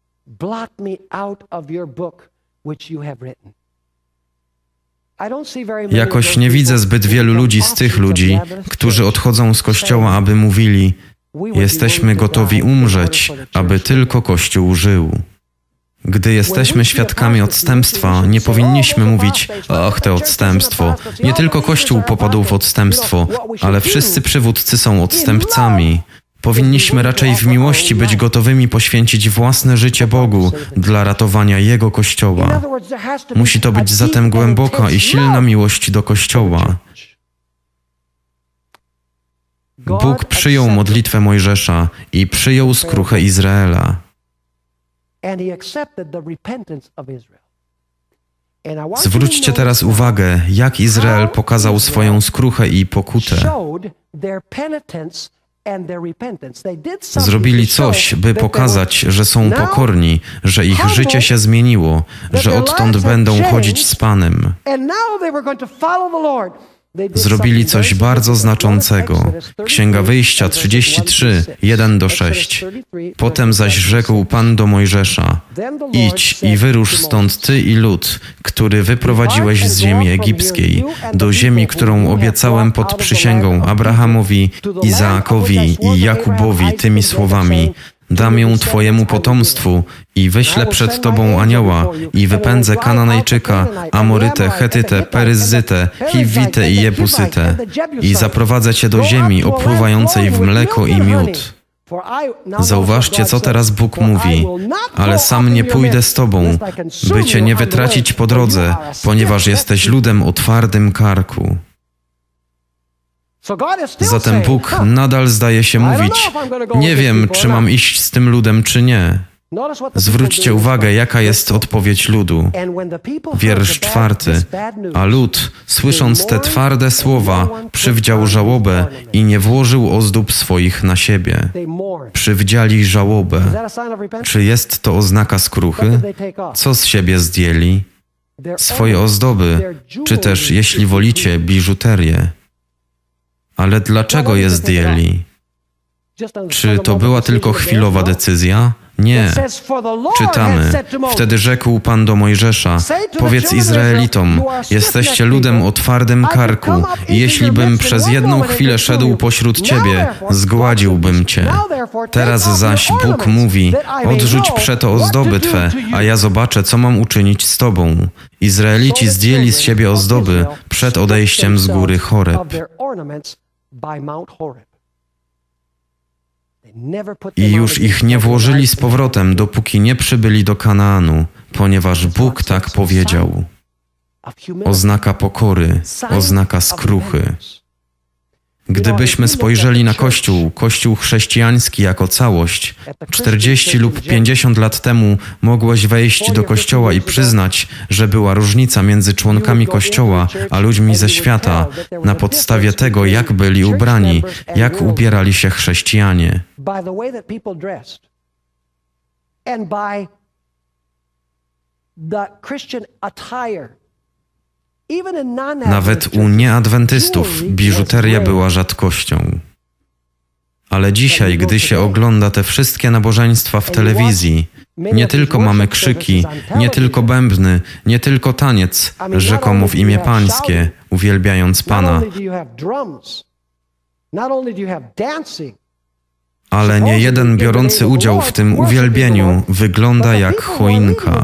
Jakoś nie widzę zbyt wielu ludzi z tych ludzi, którzy odchodzą z Kościoła, aby mówili: jesteśmy gotowi umrzeć, aby tylko Kościół żył. Gdy jesteśmy świadkami odstępstwa, nie powinniśmy mówić: ach, te odstępstwo. Nie tylko Kościół popadł w odstępstwo, ale wszyscy przywódcy są odstępcami. Powinniśmy raczej w miłości być gotowymi poświęcić własne życie Bogu dla ratowania Jego Kościoła. Musi to być zatem głęboka i silna miłość do Kościoła. Bóg przyjął modlitwę Mojżesza i przyjął skruchę Izraela. Zwróćcie teraz uwagę, jak Izrael pokazał swoją skruchę i pokutę. Zrobili coś, by pokazać, że są pokorni, że ich życie się zmieniło, że odtąd będą chodzić z Panem. Zrobili coś bardzo znaczącego. Księga Wyjścia trzydzieści trzy, jeden do sześć. Potem zaś rzekł Pan do Mojżesza: idź i wyrusz stąd ty i lud, który wyprowadziłeś z ziemi egipskiej, do ziemi, którą obiecałem pod przysięgą Abrahamowi, Izaakowi i Jakubowi tymi słowami: dam ją Twojemu potomstwu i wyślę przed Tobą anioła i wypędzę Kananejczyka, Amorytę, Chetytę, Peryzzytę, Hiwitę i Jebusytę i zaprowadzę Cię do ziemi opływającej w mleko i miód. Zauważcie, co teraz Bóg mówi: ale sam nie pójdę z Tobą, by Cię nie wytracić po drodze, ponieważ jesteś ludem o twardym karku. Zatem Bóg nadal zdaje się mówić: nie wiem, czy mam iść z tym ludem, czy nie. Zwróćcie uwagę, jaka jest odpowiedź ludu. Wiersz czwarty. A lud, słysząc te twarde słowa, przywdział żałobę i nie włożył ozdób swoich na siebie. Przywdziali żałobę. Czy jest to oznaka skruchy? Co z siebie zdjęli? Swoje ozdoby, czy też, jeśli wolicie, biżuterię. Ale dlaczego je zdjęli? Czy to była tylko chwilowa decyzja? Nie. Czytamy: wtedy rzekł Pan do Mojżesza: powiedz Izraelitom, jesteście ludem o twardym karku i jeśli bym przez jedną chwilę szedł pośród ciebie, zgładziłbym cię. Teraz zaś Bóg mówi: odrzuć przeto ozdoby twe, a ja zobaczę, co mam uczynić z tobą. Izraelici zdjęli z siebie ozdoby przed odejściem z góry Choreb. I już ich nie włożyli z powrotem, dopóki nie przybyli do Kanaanu, ponieważ Bóg tak powiedział. Oznaka pokory, oznaka skruchy. Gdybyśmy spojrzeli na Kościół, Kościół chrześcijański jako całość, czterdzieści lub pięćdziesiąt lat temu mogłeś wejść do Kościoła i przyznać, że była różnica między członkami Kościoła a ludźmi ze świata na podstawie tego, jak byli ubrani, jak ubierali się chrześcijanie. Nawet u nieadwentystów biżuteria była rzadkością. Ale dzisiaj, gdy się ogląda te wszystkie nabożeństwa w telewizji, nie tylko mamy krzyki, nie tylko bębny, nie tylko taniec, rzekomo w imię Pańskie, uwielbiając Pana, ale nie jeden biorący udział w tym uwielbieniu wygląda jak choinka.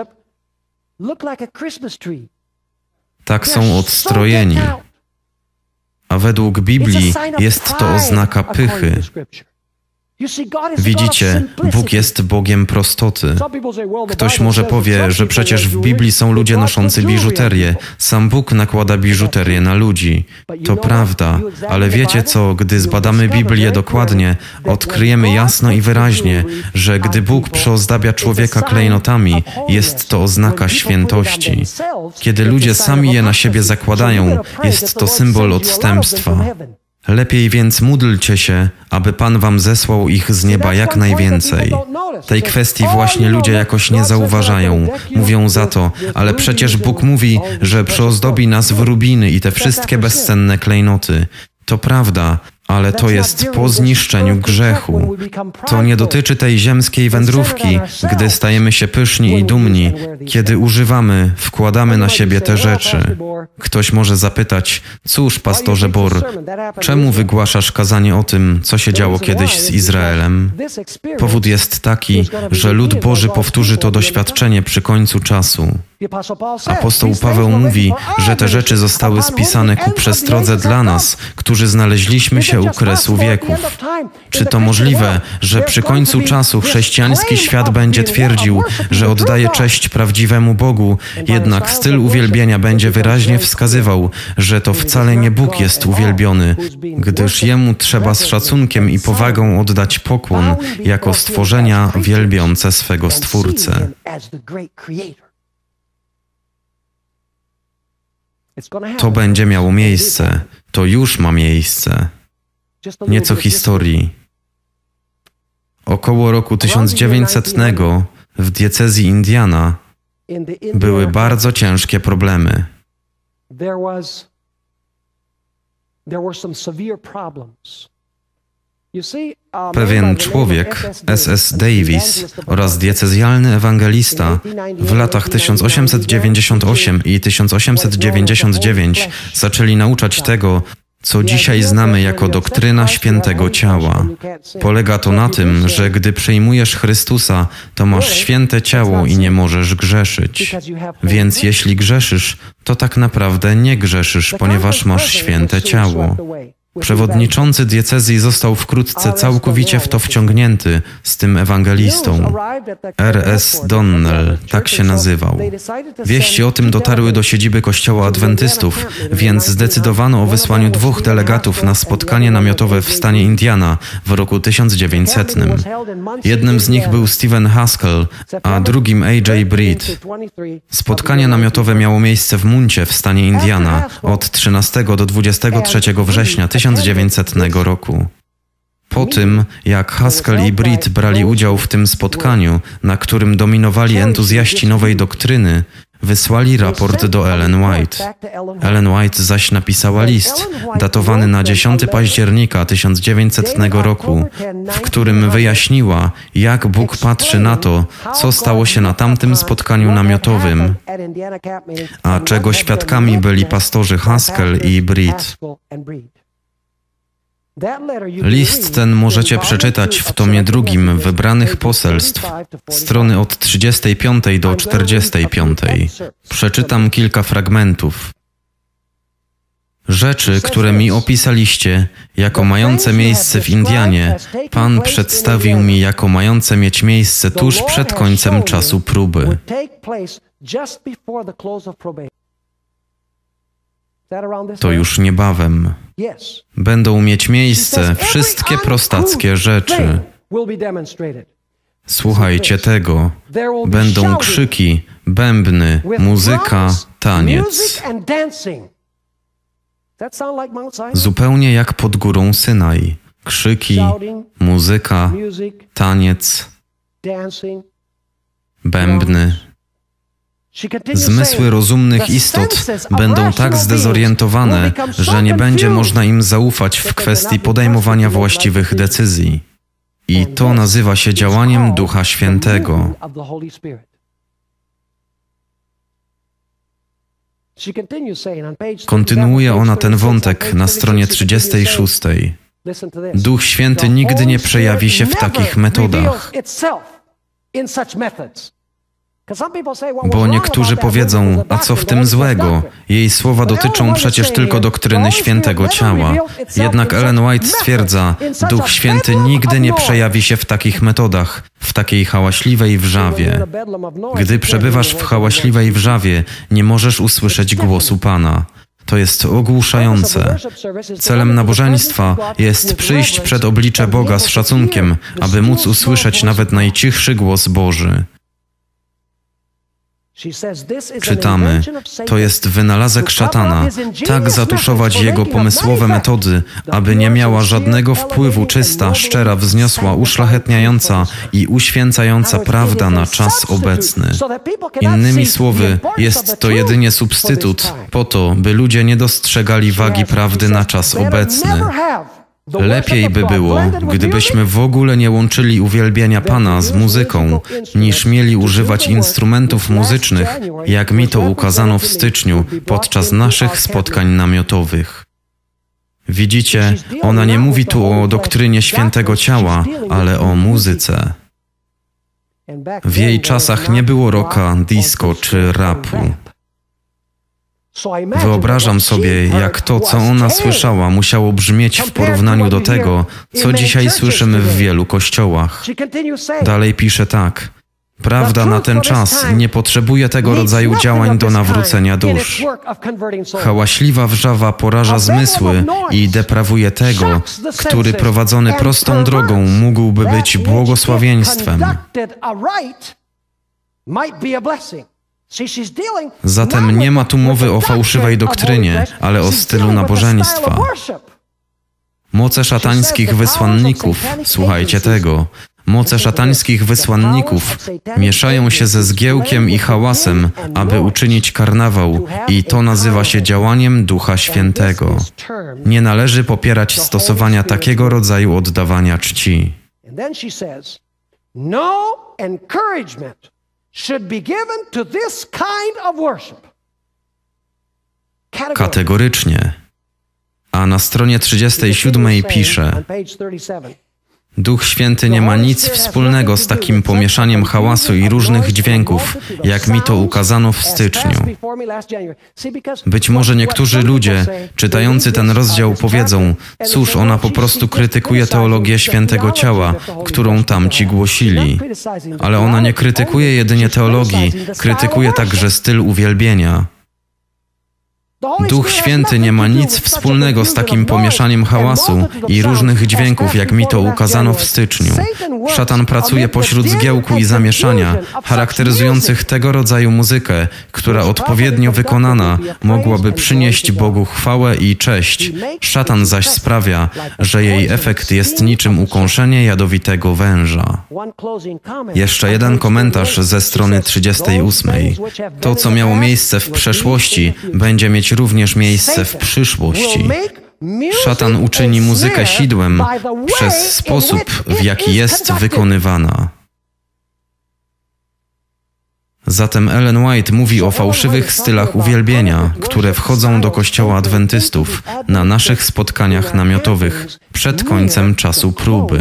Tak są odstrojeni. A według Biblii jest to oznaka pychy. Widzicie, Bóg jest Bogiem prostoty. Ktoś może powie, że przecież w Biblii są ludzie noszący biżuterię. Sam Bóg nakłada biżuterię na ludzi. To prawda, ale wiecie co, gdy zbadamy Biblię dokładnie, odkryjemy jasno i wyraźnie, że gdy Bóg przyozdabia człowieka klejnotami, jest to oznaka świętości. Kiedy ludzie sami je na siebie zakładają, jest to symbol odstępstwa. Lepiej więc módlcie się, aby Pan wam zesłał ich z nieba jak najwięcej. Tej kwestii właśnie ludzie jakoś nie zauważają. Mówią za to, ale przecież Bóg mówi, że przyozdobi nas w rubiny i te wszystkie bezcenne klejnoty. To prawda, ale to jest po zniszczeniu grzechu. To nie dotyczy tej ziemskiej wędrówki, gdy stajemy się pyszni i dumni, kiedy używamy, wkładamy na siebie te rzeczy. Ktoś może zapytać: cóż, pastorze Bor, czemu wygłaszasz kazanie o tym, co się działo kiedyś z Izraelem? Powód jest taki, że lud Boży powtórzy to doświadczenie przy końcu czasu. Apostoł Paweł mówi, że te rzeczy zostały spisane ku przestrodze dla nas, którzy znaleźliśmy się u kresu wieków. Czy to możliwe, że przy końcu czasu chrześcijański świat będzie twierdził, że oddaje cześć prawdziwemu Bogu, jednak styl uwielbienia będzie wyraźnie wskazywał, że to wcale nie Bóg jest uwielbiony, gdyż Jemu trzeba z szacunkiem i powagą oddać pokłon jako stworzenia wielbiące swego Stwórcę. To będzie miało miejsce. To już ma miejsce. Nieco historii. Około roku tysiąc dziewięćsetnego w diecezji Indiana były bardzo ciężkie problemy. Pewien człowiek, S S Davis oraz diecezjalny ewangelista w latach tysiąc osiemset dziewięćdziesiąt osiem i tysiąc osiemset dziewięćdziesiąt dziewięć zaczęli nauczać tego, co dzisiaj znamy jako doktryna świętego ciała. Polega to na tym, że gdy przyjmujesz Chrystusa, to masz święte ciało i nie możesz grzeszyć. Więc jeśli grzeszysz, to tak naprawdę nie grzeszysz, ponieważ masz święte ciało. Przewodniczący diecezji został wkrótce całkowicie w to wciągnięty z tym ewangelistą. R S Donnell, tak się nazywał. Wieści o tym dotarły do siedziby Kościoła Adwentystów, więc zdecydowano o wysłaniu dwóch delegatów na spotkanie namiotowe w stanie Indiana w roku tysiąc dziewięćsetnym. Jednym z nich był Stephen Haskell, a drugim A J Breed. Spotkanie namiotowe miało miejsce w Muncie w stanie Indiana od trzynastego do dwudziestego trzeciego września tysiąc dziewięćsetnego roku. Po tym, jak Haskell i Breed brali udział w tym spotkaniu, na którym dominowali entuzjaści nowej doktryny, wysłali raport do Ellen White. Ellen White zaś napisała list, datowany na dziesiątego października tysiąc dziewięćsetnego roku, w którym wyjaśniła, jak Bóg patrzy na to, co stało się na tamtym spotkaniu namiotowym, a czego świadkami byli pastorzy Haskell i Breed. List ten możecie przeczytać w tomie drugim Wybranych Poselstw, strony od trzydziestej piątej do czterdziestej piątej. Przeczytam kilka fragmentów. Rzeczy, które mi opisaliście, jako mające miejsce w Indianie, Pan przedstawił mi jako mające mieć miejsce tuż przed końcem czasu próby. To już niebawem. Będą mieć miejsce wszystkie prostackie rzeczy. Słuchajcie tego. Będą krzyki, bębny, muzyka, taniec. Zupełnie jak pod górą Synaj. Krzyki, muzyka, taniec, bębny. Zmysły rozumnych istot będą tak zdezorientowane, że nie będzie można im zaufać w kwestii podejmowania właściwych decyzji. I to nazywa się działaniem Ducha Świętego. Kontynuuje ona ten wątek na stronie trzydziestej szóstej. Duch Święty nigdy nie przejawi się w takich metodach. Bo niektórzy powiedzą, a co w tym złego? Jej słowa dotyczą przecież tylko doktryny świętego ciała. Jednak Ellen White stwierdza, Duch Święty nigdy nie przejawi się w takich metodach, w takiej hałaśliwej wrzawie. Gdy przebywasz w hałaśliwej wrzawie, nie możesz usłyszeć głosu Pana. To jest ogłuszające. Celem nabożeństwa jest przyjść przed oblicze Boga z szacunkiem, aby móc usłyszeć nawet najcichszy głos Boży. Czytamy, to jest wynalazek szatana, tak zatuszować jego pomysłowe metody, aby nie miała żadnego wpływu czysta, szczera, wzniosła, uszlachetniająca i uświęcająca prawda na czas obecny. Innymi słowy, jest to jedynie substytut po to, by ludzie nie dostrzegali wagi prawdy na czas obecny. Lepiej by było, gdybyśmy w ogóle nie łączyli uwielbienia Pana z muzyką, niż mieli używać instrumentów muzycznych, jak mi to ukazano w styczniu podczas naszych spotkań namiotowych. Widzicie, ona nie mówi tu o doktrynie świętego ciała, ale o muzyce. W jej czasach nie było rocka, disco czy rapu. Wyobrażam sobie, jak to, co ona słyszała, musiało brzmieć w porównaniu do tego, co dzisiaj słyszymy w wielu kościołach. Dalej pisze tak. Prawda na ten czas nie potrzebuje tego rodzaju działań do nawrócenia dusz. Hałaśliwa wrzawa poraża zmysły i deprawuje tego, który prowadzony prostą drogą mógłby być błogosławieństwem. Zatem nie ma tu mowy o fałszywej doktrynie, ale o stylu nabożeństwa. Moce szatańskich wysłanników, słuchajcie tego, Moce szatańskich wysłanników mieszają się ze zgiełkiem i hałasem, aby uczynić karnawał, i to nazywa się działaniem Ducha Świętego. Nie należy popierać stosowania takiego rodzaju oddawania czci. Kategorycznie. A na stronie trzydziestej siódmej pisze: Duch Święty nie ma nic wspólnego z takim pomieszaniem hałasu i różnych dźwięków, jak mi to ukazano w styczniu. Być może niektórzy ludzie, czytający ten rozdział, powiedzą: cóż, ona po prostu krytykuje teologię świętego ciała, którą tamci głosili. Ale ona nie krytykuje jedynie teologii, krytykuje także styl uwielbienia. Duch Święty nie ma nic wspólnego z takim pomieszaniem hałasu i różnych dźwięków, jak mi to ukazano w styczniu. Szatan pracuje pośród zgiełku i zamieszania, charakteryzujących tego rodzaju muzykę, która odpowiednio wykonana mogłaby przynieść Bogu chwałę i cześć. Szatan zaś sprawia, że jej efekt jest niczym ukąszenie jadowitego węża. Jeszcze jeden komentarz ze strony trzydziestej ósmej. To, co miało miejsce w przeszłości, będzie mieć również miejsce w przyszłości. Szatan uczyni muzykę sidłem przez sposób, w jaki jest wykonywana. Zatem Ellen White mówi o fałszywych stylach uwielbienia, które wchodzą do kościoła adwentystów na naszych spotkaniach namiotowych przed końcem czasu próby.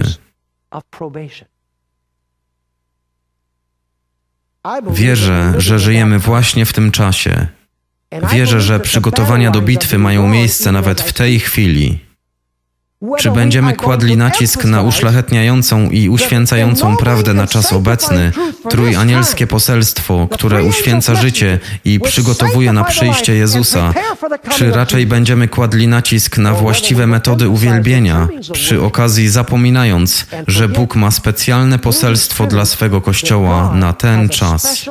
Wierzę, że żyjemy właśnie w tym czasie. Wierzę, że przygotowania do bitwy mają miejsce nawet w tej chwili. Czy będziemy kładli nacisk na uszlachetniającą i uświęcającą prawdę na czas obecny, trójanielskie poselstwo, które uświęca życie i przygotowuje na przyjście Jezusa, czy raczej będziemy kładli nacisk na właściwe metody uwielbienia, przy okazji zapominając, że Bóg ma specjalne poselstwo dla swego Kościoła na ten czas?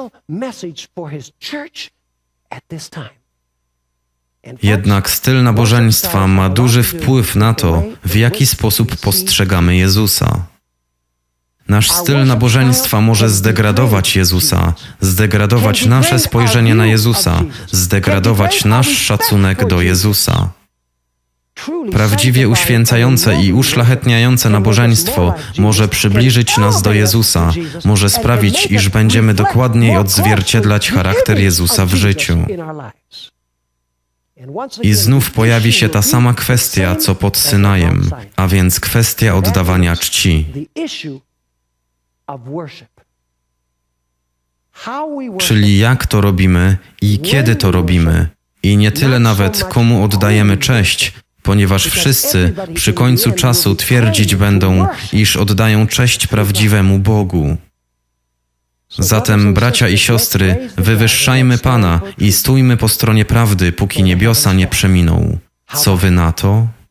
Jednak styl nabożeństwa ma duży wpływ na to, w jaki sposób postrzegamy Jezusa. Nasz styl nabożeństwa może zdegradować Jezusa, zdegradować nasze spojrzenie na Jezusa, zdegradować nasz szacunek do Jezusa. Prawdziwie uświęcające i uszlachetniające nabożeństwo może przybliżyć nas do Jezusa, może sprawić, iż będziemy dokładniej odzwierciedlać charakter Jezusa w życiu. I znów pojawi się ta sama kwestia, co pod Synajem, a więc kwestia oddawania czci. Czyli jak to robimy i kiedy to robimy. I nie tyle nawet, komu oddajemy cześć, ponieważ wszyscy przy końcu czasu twierdzić będą, iż oddają cześć prawdziwemu Bogu. Zatem, bracia i siostry, wywyższajmy Pana i stójmy po stronie prawdy, póki niebiosa nie przeminą. Co wy na to?